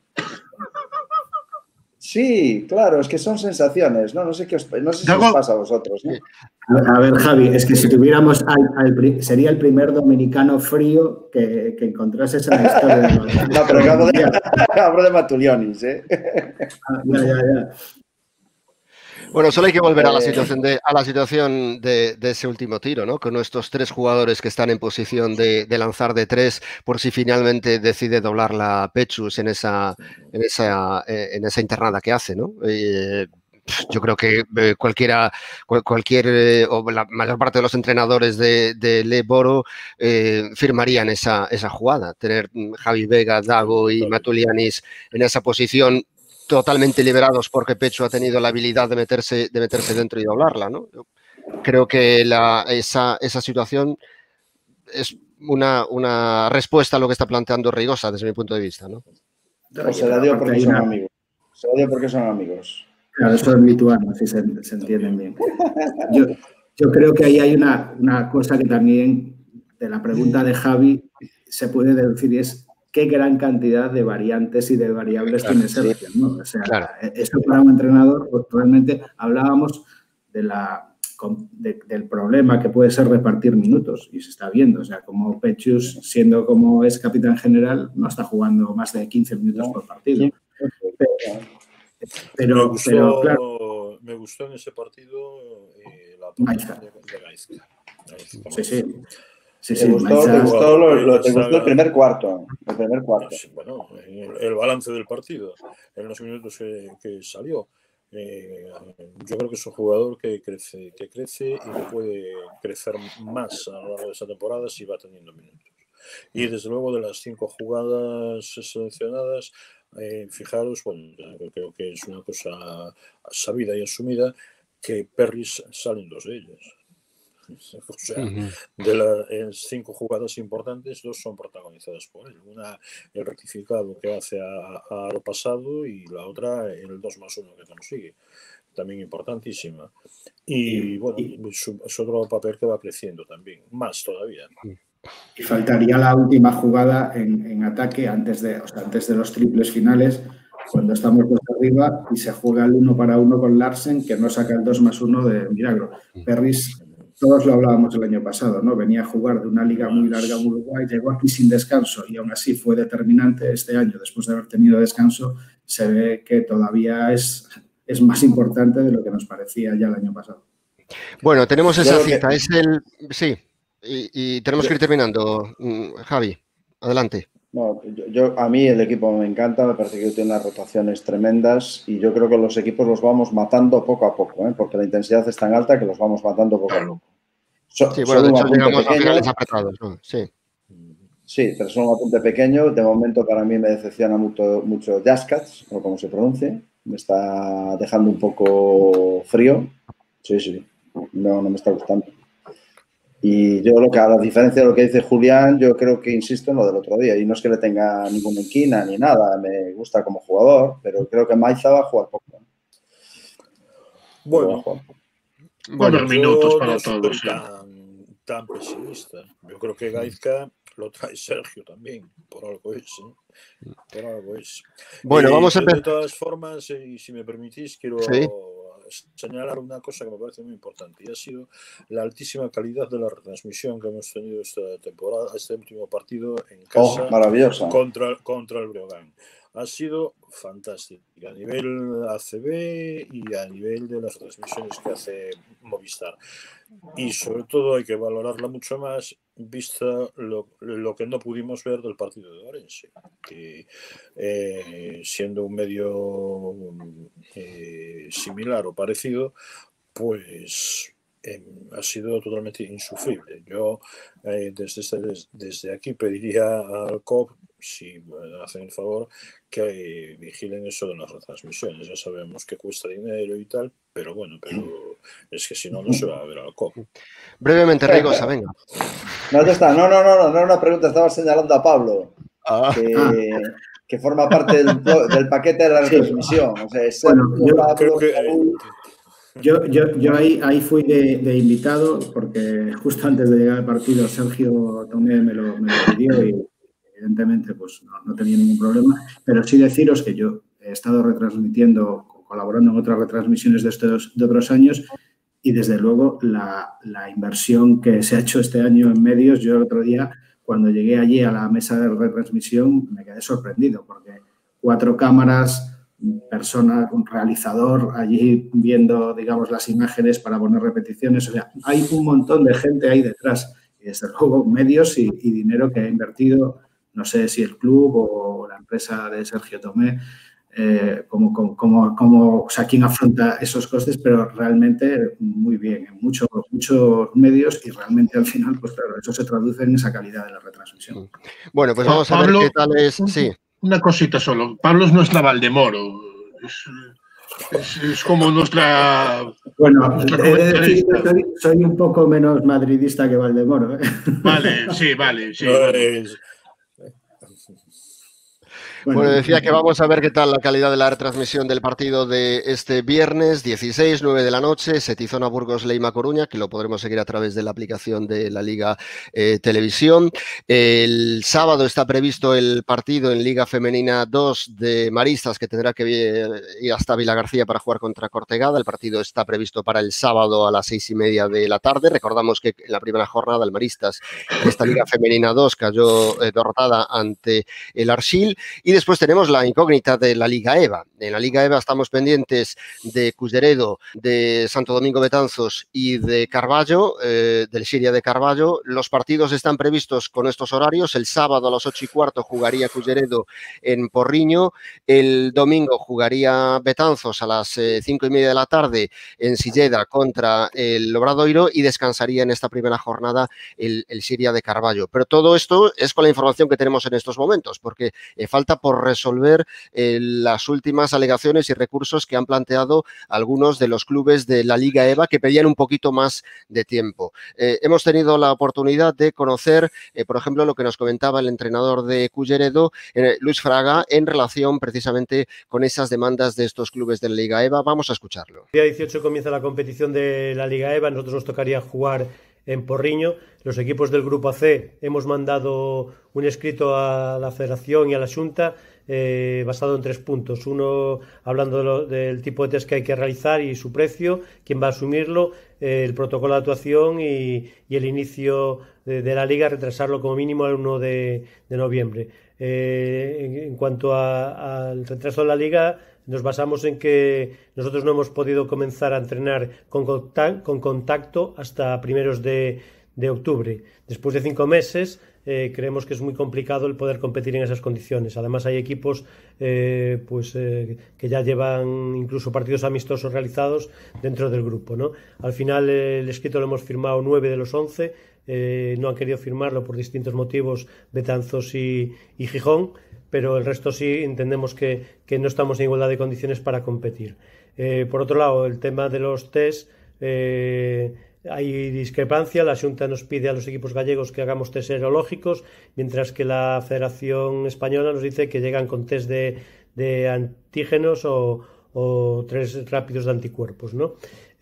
Sí, claro, es que son sensaciones, ¿no? No sé si os pasa a vosotros, ¿no? A ver, Javi, es que si tuviéramos sería el primer dominicano frío que encontrases en la historia. No, pero hablo de Matulionis, ¿eh? Ya. Bueno, solo hay que volver a la situación de ese último tiro, ¿no? Con estos tres jugadores que están en posición de lanzar de tres, por si finalmente decide doblar la Pecious en esa internada que hace, ¿no? Yo creo que cualquier o la mayor parte de los entrenadores de Le Boro firmarían esa jugada, tener Javi Vega, Dago y Matulianis en esa posición, totalmente liberados porque Pecho ha tenido la habilidad de meterse dentro y doblarla, ¿no? Yo creo que esa situación es una respuesta a lo que está planteando Rigosa desde mi punto de vista, ¿no? Se la dio porque son amigos. Se la dio porque son amigos. Claro, eso es lituano, así se entienden bien. Yo creo que ahí hay una cosa que también de la pregunta de Javi se puede deducir, y es qué gran cantidad de variantes y de variables tiene Sergio, ¿no? O sea, eso para un entrenador, pues realmente hablábamos del problema que puede ser repartir minutos, y se está viendo, o sea, como Pecious, siendo como es capitán general, no está jugando más de 15 minutos por partido. Pero claro, me gustó en ese partido la Gaizka. de Gaizka. Sí, ¿Te gustó el primer cuarto? Bueno, el balance del partido, en los minutos que salió. Yo creo que es un jugador que crece y que puede crecer más a lo largo de esa temporada si va teniendo minutos. Y desde luego de las 5 jugadas seleccionadas, fijaros, bueno, creo que es una cosa sabida y asumida que Perris salen 2 de ellas. O sea, de las 5 jugadas importantes, 2 son protagonizadas por él. Una, el rectificado que hace a lo pasado, y la otra, el 2+1 que consigue. También importantísima. Y bueno, es otro papel que va creciendo también, más todavía. Y faltaría la última jugada en ataque antes de los triples finales, cuando estamos dos arriba y se juega el 1 para 1 con Larsen, que no saca el 2+1 de milagro. Perris, todos lo hablábamos el año pasado, ¿no? Venía a jugar de una liga muy larga en Uruguay, llegó aquí sin descanso y aún así fue determinante este año. Después de haber tenido descanso, se ve que todavía es más importante de lo que nos parecía ya el año pasado. Bueno, tenemos esa cita, sí, y tenemos que ir terminando. Javi, adelante. No, a mí el equipo me encanta, me parece que tiene unas rotaciones tremendas y yo creo que los equipos los vamos matando poco a poco, porque la intensidad es tan alta que los vamos matando poco a poco. Sí, bueno, de hecho llegamos a finales apretados, ¿no? Sí, pero son un apunte pequeño. De momento para mí me decepciona mucho Jaskats, o como se pronuncie. Me está dejando un poco frío. Sí. No me está gustando. Y yo a la diferencia de lo que dice Julián, yo creo que insisto en lo del otro día. Y no es que le tenga ninguna inquina ni nada. Me gusta como jugador, pero creo que Maiza va a jugar poco. Bueno, minutos para todos. Tan pesimista. Yo creo que Gaizka lo trae Sergio también, por algo es. Por algo es. Bueno, vamos a empezar. De todas formas, y si me permitís, quiero señalar una cosa que me parece muy importante, y ha sido la altísima calidad de la retransmisión que hemos tenido esta temporada, este último partido en casa contra el Breogán. Ha sido fantástica a nivel ACB y a nivel de las transmisiones que hace Movistar. Y sobre todo hay que valorarla mucho más vista lo que no pudimos ver del partido de Orense, que siendo un medio similar o parecido, pues ha sido totalmente insufrible. Yo desde aquí pediría al COP, si hacen el favor, que vigilen eso de las retransmisiones. Ya sabemos que cuesta dinero y tal, pero bueno, es que si no, no se va a ver al COP. Brevemente, Rigosa, venga. No, ya está. No era una pregunta, estaba señalando a Pablo, que forma parte del paquete de la retransmisión. O sea, yo ahí fui de invitado, porque justo antes de llegar al partido Sergio Tomé me lo pidió y evidentemente pues no tenía ningún problema, pero sí deciros que yo he estado retransmitiendo, colaborando en otras retransmisiones de otros años, y desde luego la inversión que se ha hecho este año en medios, yo el otro día cuando llegué allí a la mesa de retransmisión me quedé sorprendido, porque 4 cámaras, persona, un realizador allí viendo, digamos, las imágenes para poner repeticiones. O sea, hay un montón de gente ahí detrás. Y desde luego medios y dinero que ha invertido, no sé si el club o la empresa de Sergio Tomé, o sea, quién afronta esos costes, pero realmente muy bien, en muchos medios, y realmente al final, pues claro, eso se traduce en esa calidad de la retransmisión. Bueno, pues vamos a ver qué tal es. Sí. Una cosita solo. Pablo es nuestra Valdemoro. Es como nuestra... Bueno, soy un poco menos madridista que Valdemoro. Vale. Bueno, decía que vamos a ver qué tal la calidad de la retransmisión del partido de este viernes 16, 9 de la noche, Setizona Burgos Leima Coruña, que lo podremos seguir a través de la aplicación de la Liga Televisión. El sábado está previsto el partido en Liga Femenina 2 de Maristas, que tendrá que ir hasta Vilagarcía para jugar contra Cortegada. El partido está previsto para el sábado a las 6:30 de la tarde. Recordamos que en la primera jornada el Maristas de esta Liga Femenina 2 cayó derrotada ante el Arxil. Y después tenemos la incógnita de la Liga EVA. En la Liga EVA estamos pendientes de Culleredo, de Santo Domingo Betanzos y de Carballo, del Xiria de Carballo. Los partidos están previstos con estos horarios. El sábado a las 8:15 jugaría Culleredo en Porriño. El domingo jugaría Betanzos a las 5:30 de la tarde en Silleda contra el Obradoiro, y descansaría en esta primera jornada el Xiria de Carballo. Pero todo esto es con la información que tenemos en estos momentos, porque falta por resolver las últimas alegaciones y recursos que han planteado algunos de los clubes de la Liga EVA, que pedían un poquito más de tiempo. Hemos tenido la oportunidad de conocer, por ejemplo, lo que nos comentaba el entrenador de Culleredo, Luis Fraga, en relación precisamente con esas demandas de estos clubes de la Liga EVA. Vamos a escucharlo. El día 18 comienza la competición de la Liga EVA. Nosotros nos tocaría jugar en Porriño. Los equipos del Grupo C hemos mandado un escrito a la Federación y a la Xunta basado en 3 puntos. Uno, hablando del tipo de test que hay que realizar y su precio, quién va a asumirlo, el protocolo de actuación y el inicio de la Liga, retrasarlo como mínimo al 1 de noviembre. En cuanto al retraso de la Liga, nos basamos en que nosotros no hemos podido comenzar a entrenar con contacto hasta primeros de octubre. Después de 5 meses, creemos que es muy complicado el poder competir en esas condiciones. Además, hay equipos que ya llevan incluso partidos amistosos realizados dentro del grupo, ¿no? Al final, el escrito lo hemos firmado 9 de los 11. No han querido firmarlo por distintos motivos, Betanzos y Gijón, pero el resto sí entendemos que no estamos en igualdad de condiciones para competir. Por otro lado, el tema de los test, hay discrepancia. La Xunta nos pide a los equipos gallegos que hagamos test serológicos, mientras que la Federación Española nos dice que llegan con test de antígenos o 3 rápidos de anticuerpos, ¿no?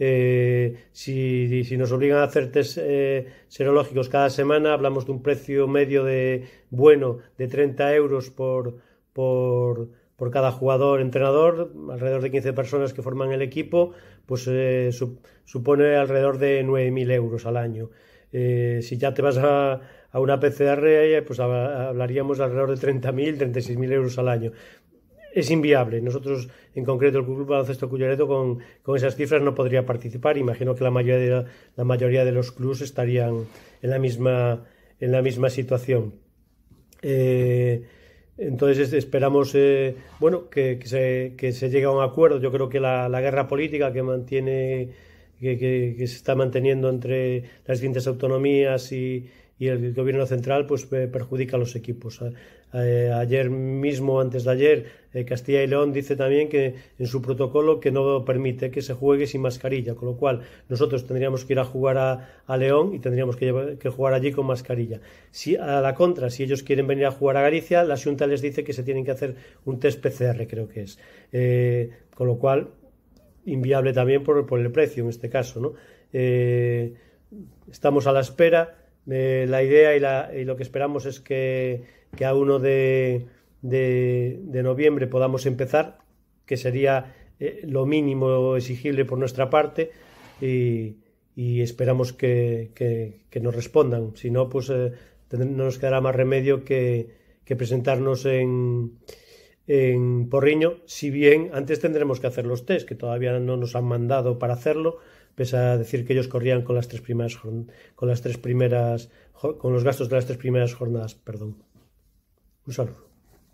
Si nos obligan a hacer test serológicos cada semana, hablamos de un precio medio de 30 euros por cada jugador, entrenador, alrededor de 15 personas que forman el equipo, pues supone alrededor de 9.000 euros al año. Si ya te vas a una PCR, pues hablaríamos alrededor de 30.000, 36.000 euros al año. Es inviable. Nosotros, en concreto, el Club Baloncesto Culleredo, con esas cifras no podría participar. Imagino que la mayoría de los clubes estarían en la misma situación. Entonces esperamos que se llegue a un acuerdo. Yo creo que la guerra política que mantiene que se está manteniendo entre las distintas autonomías y el gobierno central, pues perjudica a los equipos. Ayer mismo, antes de ayer, Castilla y León dice también que en su protocolo que no permite que se juegue sin mascarilla, con lo cual nosotros tendríamos que ir a jugar a León y tendríamos que jugar allí con mascarilla. Si a la contra, si ellos quieren venir a jugar a Galicia, la Xunta les dice que se tienen que hacer un test PCR, creo que es. Con lo cual, inviable también por el precio en este caso, ¿no? Estamos a la espera. La idea y lo que esperamos es que a 1 de noviembre podamos empezar, que sería lo mínimo exigible por nuestra parte, y esperamos que nos respondan. Si no, pues no nos quedará más remedio que presentarnos en Porriño, si bien antes tendremos que hacer los test, que todavía no nos han mandado para hacerlo, pese a decir que ellos corrían con los gastos de las 3 primeras jornadas, perdón. Un saludo.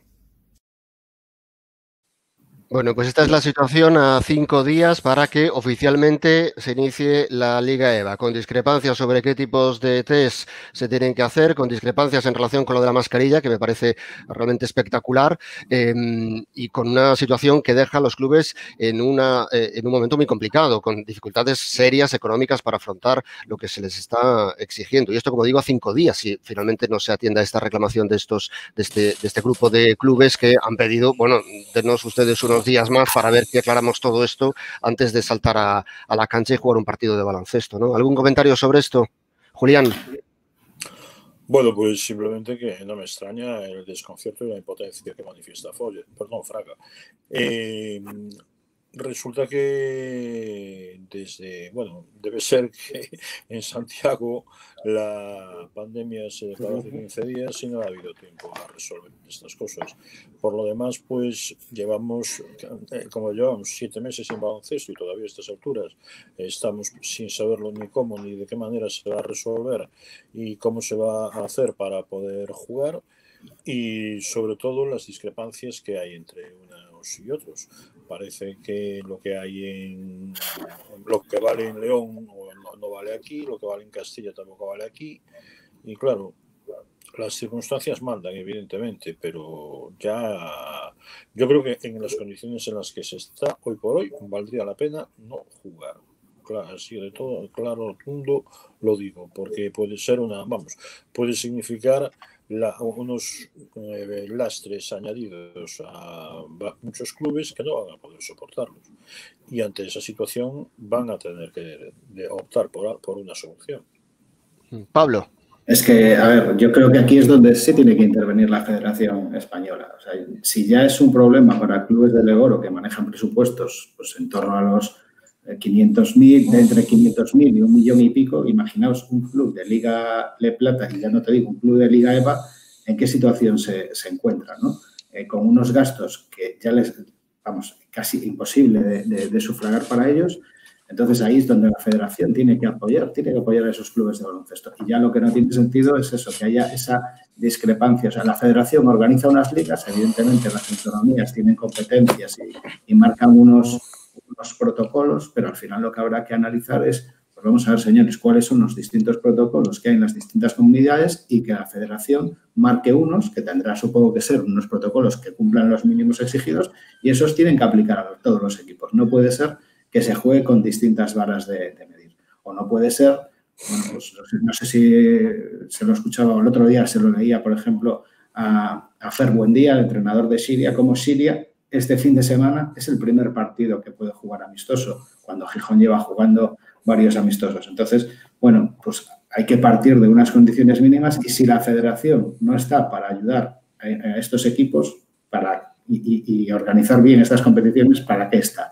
Bueno, pues esta es la situación a 5 días para que oficialmente se inicie la Liga EVA, con discrepancias sobre qué tipos de test se tienen que hacer, con discrepancias en relación con lo de la mascarilla, que me parece realmente espectacular, y con una situación que deja a los clubes en un momento muy complicado, con dificultades serias económicas para afrontar lo que se les está exigiendo. Y esto, como digo, a 5 días, si finalmente no se atiende a esta reclamación de este grupo de clubes que han pedido, bueno, denos ustedes unos días más para ver que aclaramos todo esto antes de saltar a la cancha y jugar un partido de baloncesto, ¿no? ¿Algún comentario sobre esto, Julián? Bueno, pues simplemente que no me extraña el desconcierto y la impotencia que manifiesta Fraga. Resulta que debe ser que en Santiago la pandemia se declaró hace 15 días y no ha habido tiempo a resolver estas cosas. Por lo demás, pues llevamos 7 meses sin baloncesto y todavía a estas alturas estamos sin saberlo ni cómo ni de qué manera se va a resolver y cómo se va a hacer para poder jugar, y sobre todo las discrepancias que hay entre unos y otros. Parece que lo que vale en León no vale aquí, lo que vale en Castilla tampoco vale aquí, y claro, las circunstancias mandan, evidentemente, pero ya yo creo que en las condiciones en las que se está hoy por hoy valdría la pena no jugar. Claro, así de todo, claro, rotundo lo digo, porque puede ser puede significar unos lastres añadidos a muchos clubes que no van a poder soportarlos, y ante esa situación van a tener que optar por una solución. Pablo. Es que, a ver, yo creo que aquí es donde sí tiene que intervenir la Federación Española. O sea, si ya es un problema para clubes del Egoro que manejan presupuestos pues en torno a los 500.000, de entre 500.000 y 1 millón y pico, imaginaos un club de Liga Le Plata, y ya no te digo, un club de Liga EVA, en qué situación se encuentra, ¿no? Con unos gastos que ya casi imposible de sufragar para ellos. Entonces, ahí es donde la Federación tiene que apoyar a esos clubes de baloncesto. Y ya lo que no tiene sentido es eso, que haya esa discrepancia. O sea, la Federación organiza unas ligas, evidentemente las autonomías tienen competencias y marcan unos protocolos, pero al final lo que habrá que analizar es, pues vamos a ver, señores, cuáles son los distintos protocolos que hay en las distintas comunidades, y que la Federación marque unos, que tendrá, supongo que ser, unos protocolos que cumplan los mínimos exigidos, y esos tienen que aplicar a todos los equipos. No puede ser que se juegue con distintas varas de medir. O no puede ser, bueno, pues no sé si se lo escuchaba el otro día, se lo leía, por ejemplo, a Fer Buendía, el entrenador de Siria, como Siria este fin de semana es el primer partido que puede jugar amistoso, cuando Gijón lleva jugando varios amistosos. Entonces, bueno, pues hay que partir de unas condiciones mínimas, y si la Federación no está para ayudar a estos equipos y organizar bien estas competiciones, ¿para qué está?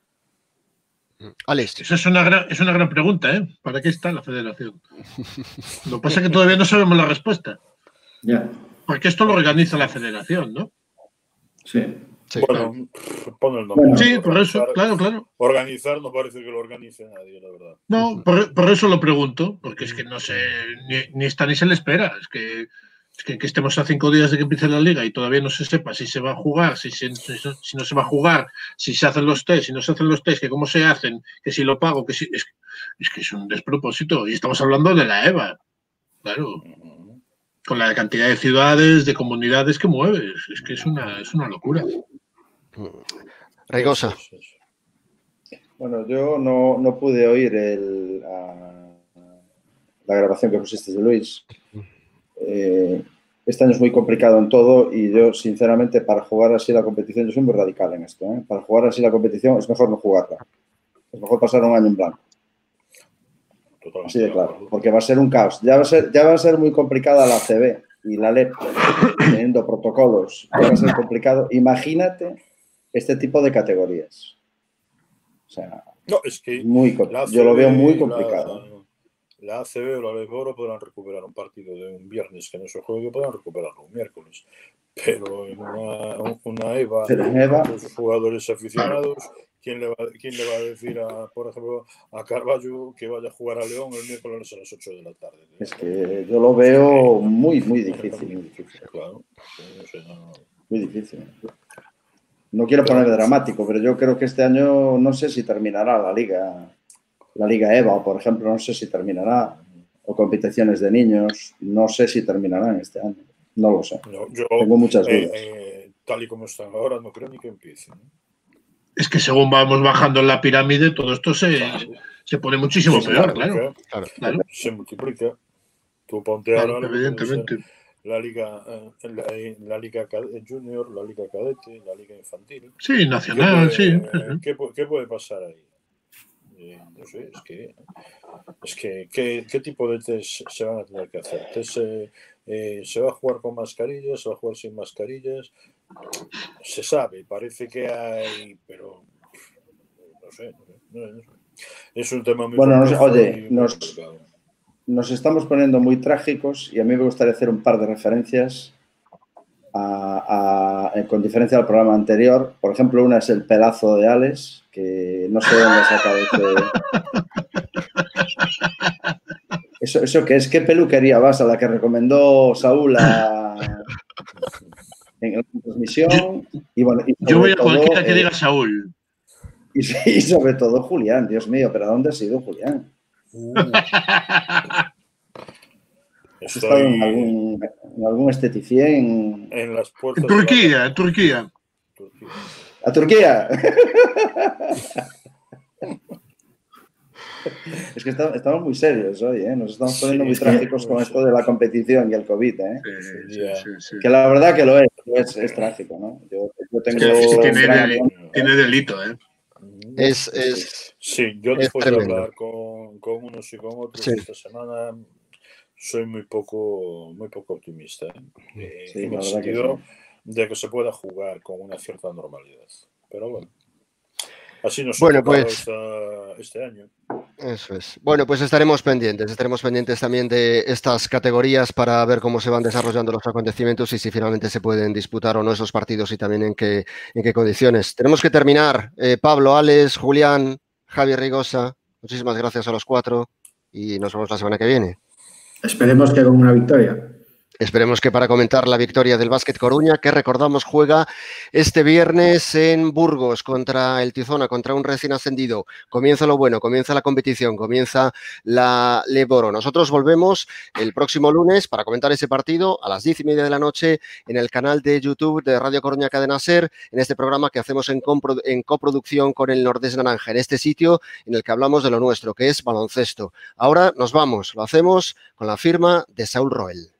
Alex. Esa es una gran pregunta, ¿eh? ¿Para qué está la Federación? Lo que pasa es que todavía no sabemos la respuesta. Ya. Porque esto lo organiza la Federación, ¿no? Sí. Sí, bueno, pon el nombre. Sí, por eso, claro. Organizar no parece que lo organice nadie, la verdad. No, por eso lo pregunto, porque es que no sé, ni está ni se le espera. Es que que estemos a 5 días de que empiece la liga y todavía no se sepa si se va a jugar, si no se va a jugar, si se hacen los test, si no se hacen los test, que cómo se hacen, que si lo pago, que si... Es que es un despropósito. Y estamos hablando de la EVA, claro. Con la cantidad de ciudades, de comunidades que mueve. Es que es una locura. Reigosa. Bueno, yo no pude oír la grabación que pusiste de Luis. Este año es muy complicado en todo y yo, sinceramente, para jugar así la competición, yo soy muy radical en esto, ¿eh? Para jugar así la competición es mejor no jugarla. Es mejor pasar un año en blanco. Así de claro, porque va a ser un caos. Ya va a ser muy complicada la ACB y la LEP, teniendo protocolos. Va a ser complicado. Imagínate este tipo de categorías. O sea, no, es que yo lo veo muy complicado. La ACB o la LEP Oro podrán recuperar un partido de un viernes que no se juegue, podrán recuperarlo un miércoles. Pero en una EVA, con sus jugadores aficionados, ¿quién le va a decir, por ejemplo, a Carballo que vaya a jugar a León el miércoles a las 8 de la tarde? Es que yo lo veo muy difícil. Claro. Muy difícil. No quiero ponerme dramático, pero yo creo que este año no sé si terminará la Liga EVA, por ejemplo, no sé si terminará, o competiciones de niños, no sé si terminarán este año. No lo sé. No, yo, tengo muchas dudas. Tal y como están ahora, no creo ni que empiecen. Es que según vamos bajando en la pirámide, todo esto se pone muchísimo peor, claro. Se multiplica. Tú ponte ahora evidentemente. La liga junior, la liga cadete, la liga infantil. Sí, nacional, ¿Qué puede pasar ahí? No sé, es que ¿qué tipo de test se van a tener que hacer? ¿Se va a jugar con mascarillas? ¿Se va a jugar sin mascarillas? Se sabe, parece que hay, pero no sé. Es un tema muy complejo. Oye, nos estamos poniendo muy trágicos y a mí me gustaría hacer un par de referencias con diferencia al programa anterior. Por ejemplo, una es el pedazo de Alex, que no sé dónde saca ¿Eso qué es? ¿Qué peluquería vas a la que recomendó Saúl en la transmisión? Yo voy a cualquiera que diga Saúl. Y sobre todo Julián, Dios mío, ¿pero dónde ha sido Julián? ¿Has estado en algún esteticien? En las puertas. En Turquía. ¿A Turquía? Es que estamos muy serios hoy, ¿eh? Nos estamos poniendo muy trágicos con esto de la competición y el COVID, ¿eh? Sí. Que la verdad que lo es trágico, ¿no? Yo tengo... Tiene delito, ¿eh? Sí, yo después de hablar con unos y con otros esta semana soy muy poco optimista, ¿eh? En el sentido de que se pueda jugar con una cierta normalidad. Pero bueno. Así nos ha tocado este año. Eso es. Bueno, pues estaremos pendientes también de estas categorías para ver cómo se van desarrollando los acontecimientos y si finalmente se pueden disputar o no esos partidos y también en qué condiciones. Tenemos que terminar. Pablo, Alex, Julián, Javier Reigosa, muchísimas gracias a los 4 y nos vemos la semana que viene. Esperemos que con una victoria. Esperemos que para comentar la victoria del Básquet Coruña, que recordamos juega este viernes en Burgos contra el Tizona, contra un recién ascendido. Comienza lo bueno, comienza la competición, comienza la LEP Oro. Nosotros volvemos el próximo lunes para comentar ese partido a las 10:30 de la noche en el canal de YouTube de Radio Coruña Cadena Ser, en este programa que hacemos en coproducción con el Nordés Naranja, en este sitio en el que hablamos de lo nuestro, que es baloncesto. Ahora nos vamos, lo hacemos con la firma de Saúl Roel.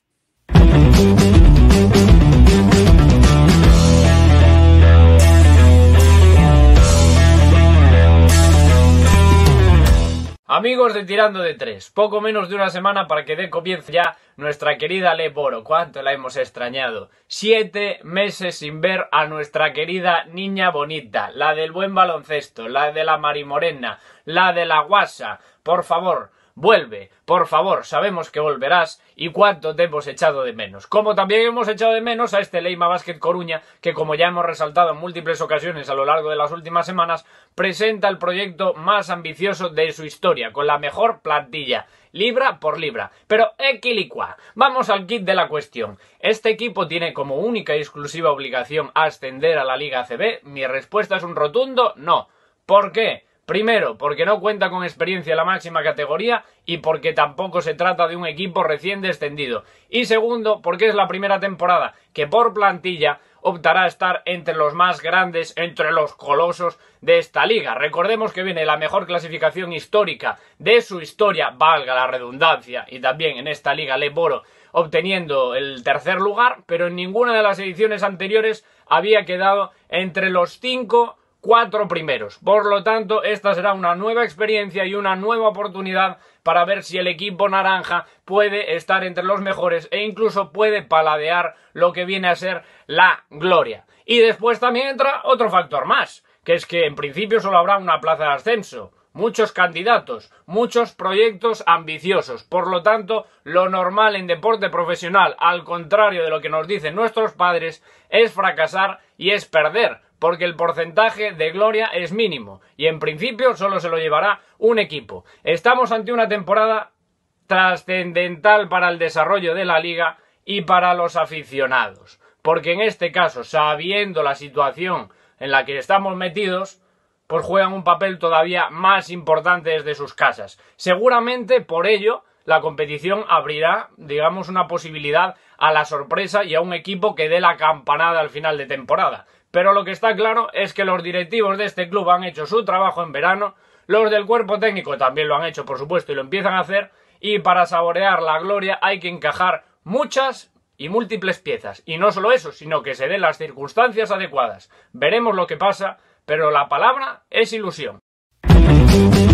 Amigos de Tirando de Tres, poco menos de una semana para que dé comienzo ya nuestra querida LEP Oro. ¿Cuánto la hemos extrañado? 7 meses sin ver a nuestra querida niña bonita, la del buen baloncesto, la de la marimorena, la de la guasa. Por favor, vuelve, por favor, sabemos que volverás y cuánto te hemos echado de menos. Como también hemos echado de menos a este Leima Basket Coruña, que como ya hemos resaltado en múltiples ocasiones a lo largo de las últimas semanas, presenta el proyecto más ambicioso de su historia, con la mejor plantilla, libra por libra. Pero equilicua, vamos al kit de la cuestión. ¿Este equipo tiene como única y exclusiva obligación ascender a la Liga ACB? Mi respuesta es un rotundo no. ¿Por qué? Primero, porque no cuenta con experiencia en la máxima categoría y porque tampoco se trata de un equipo recién descendido. Y segundo, porque es la primera temporada que por plantilla optará a estar entre los más grandes, entre los colosos de esta liga. Recordemos que viene la mejor clasificación histórica de su historia, valga la redundancia, y también en esta liga Leboro obteniendo el tercer lugar, pero en ninguna de las ediciones anteriores había quedado entre los 4 primeros. Por lo tanto, esta será una nueva experiencia y una nueva oportunidad para ver si el equipo naranja puede estar entre los mejores e incluso puede paladear lo que viene a ser la gloria. Y después también entra otro factor más, que es que en principio solo habrá una plaza de ascenso, muchos candidatos, muchos proyectos ambiciosos. Por lo tanto, lo normal en deporte profesional, al contrario de lo que nos dicen nuestros padres, es fracasar y es perder, porque el porcentaje de gloria es mínimo y en principio solo se lo llevará un equipo. Estamos ante una temporada trascendental para el desarrollo de la liga y para los aficionados, porque en este caso, sabiendo la situación en la que estamos metidos, pues juegan un papel todavía más importante desde sus casas. Seguramente por ello la competición abrirá, digamos, una posibilidad a la sorpresa y a un equipo que dé la campanada al final de temporada. Pero lo que está claro es que los directivos de este club han hecho su trabajo en verano, los del cuerpo técnico también lo han hecho, por supuesto, y lo empiezan a hacer, y para saborear la gloria hay que encajar muchas y múltiples piezas. Y no solo eso, sino que se den las circunstancias adecuadas. Veremos lo que pasa, pero la palabra es ilusión.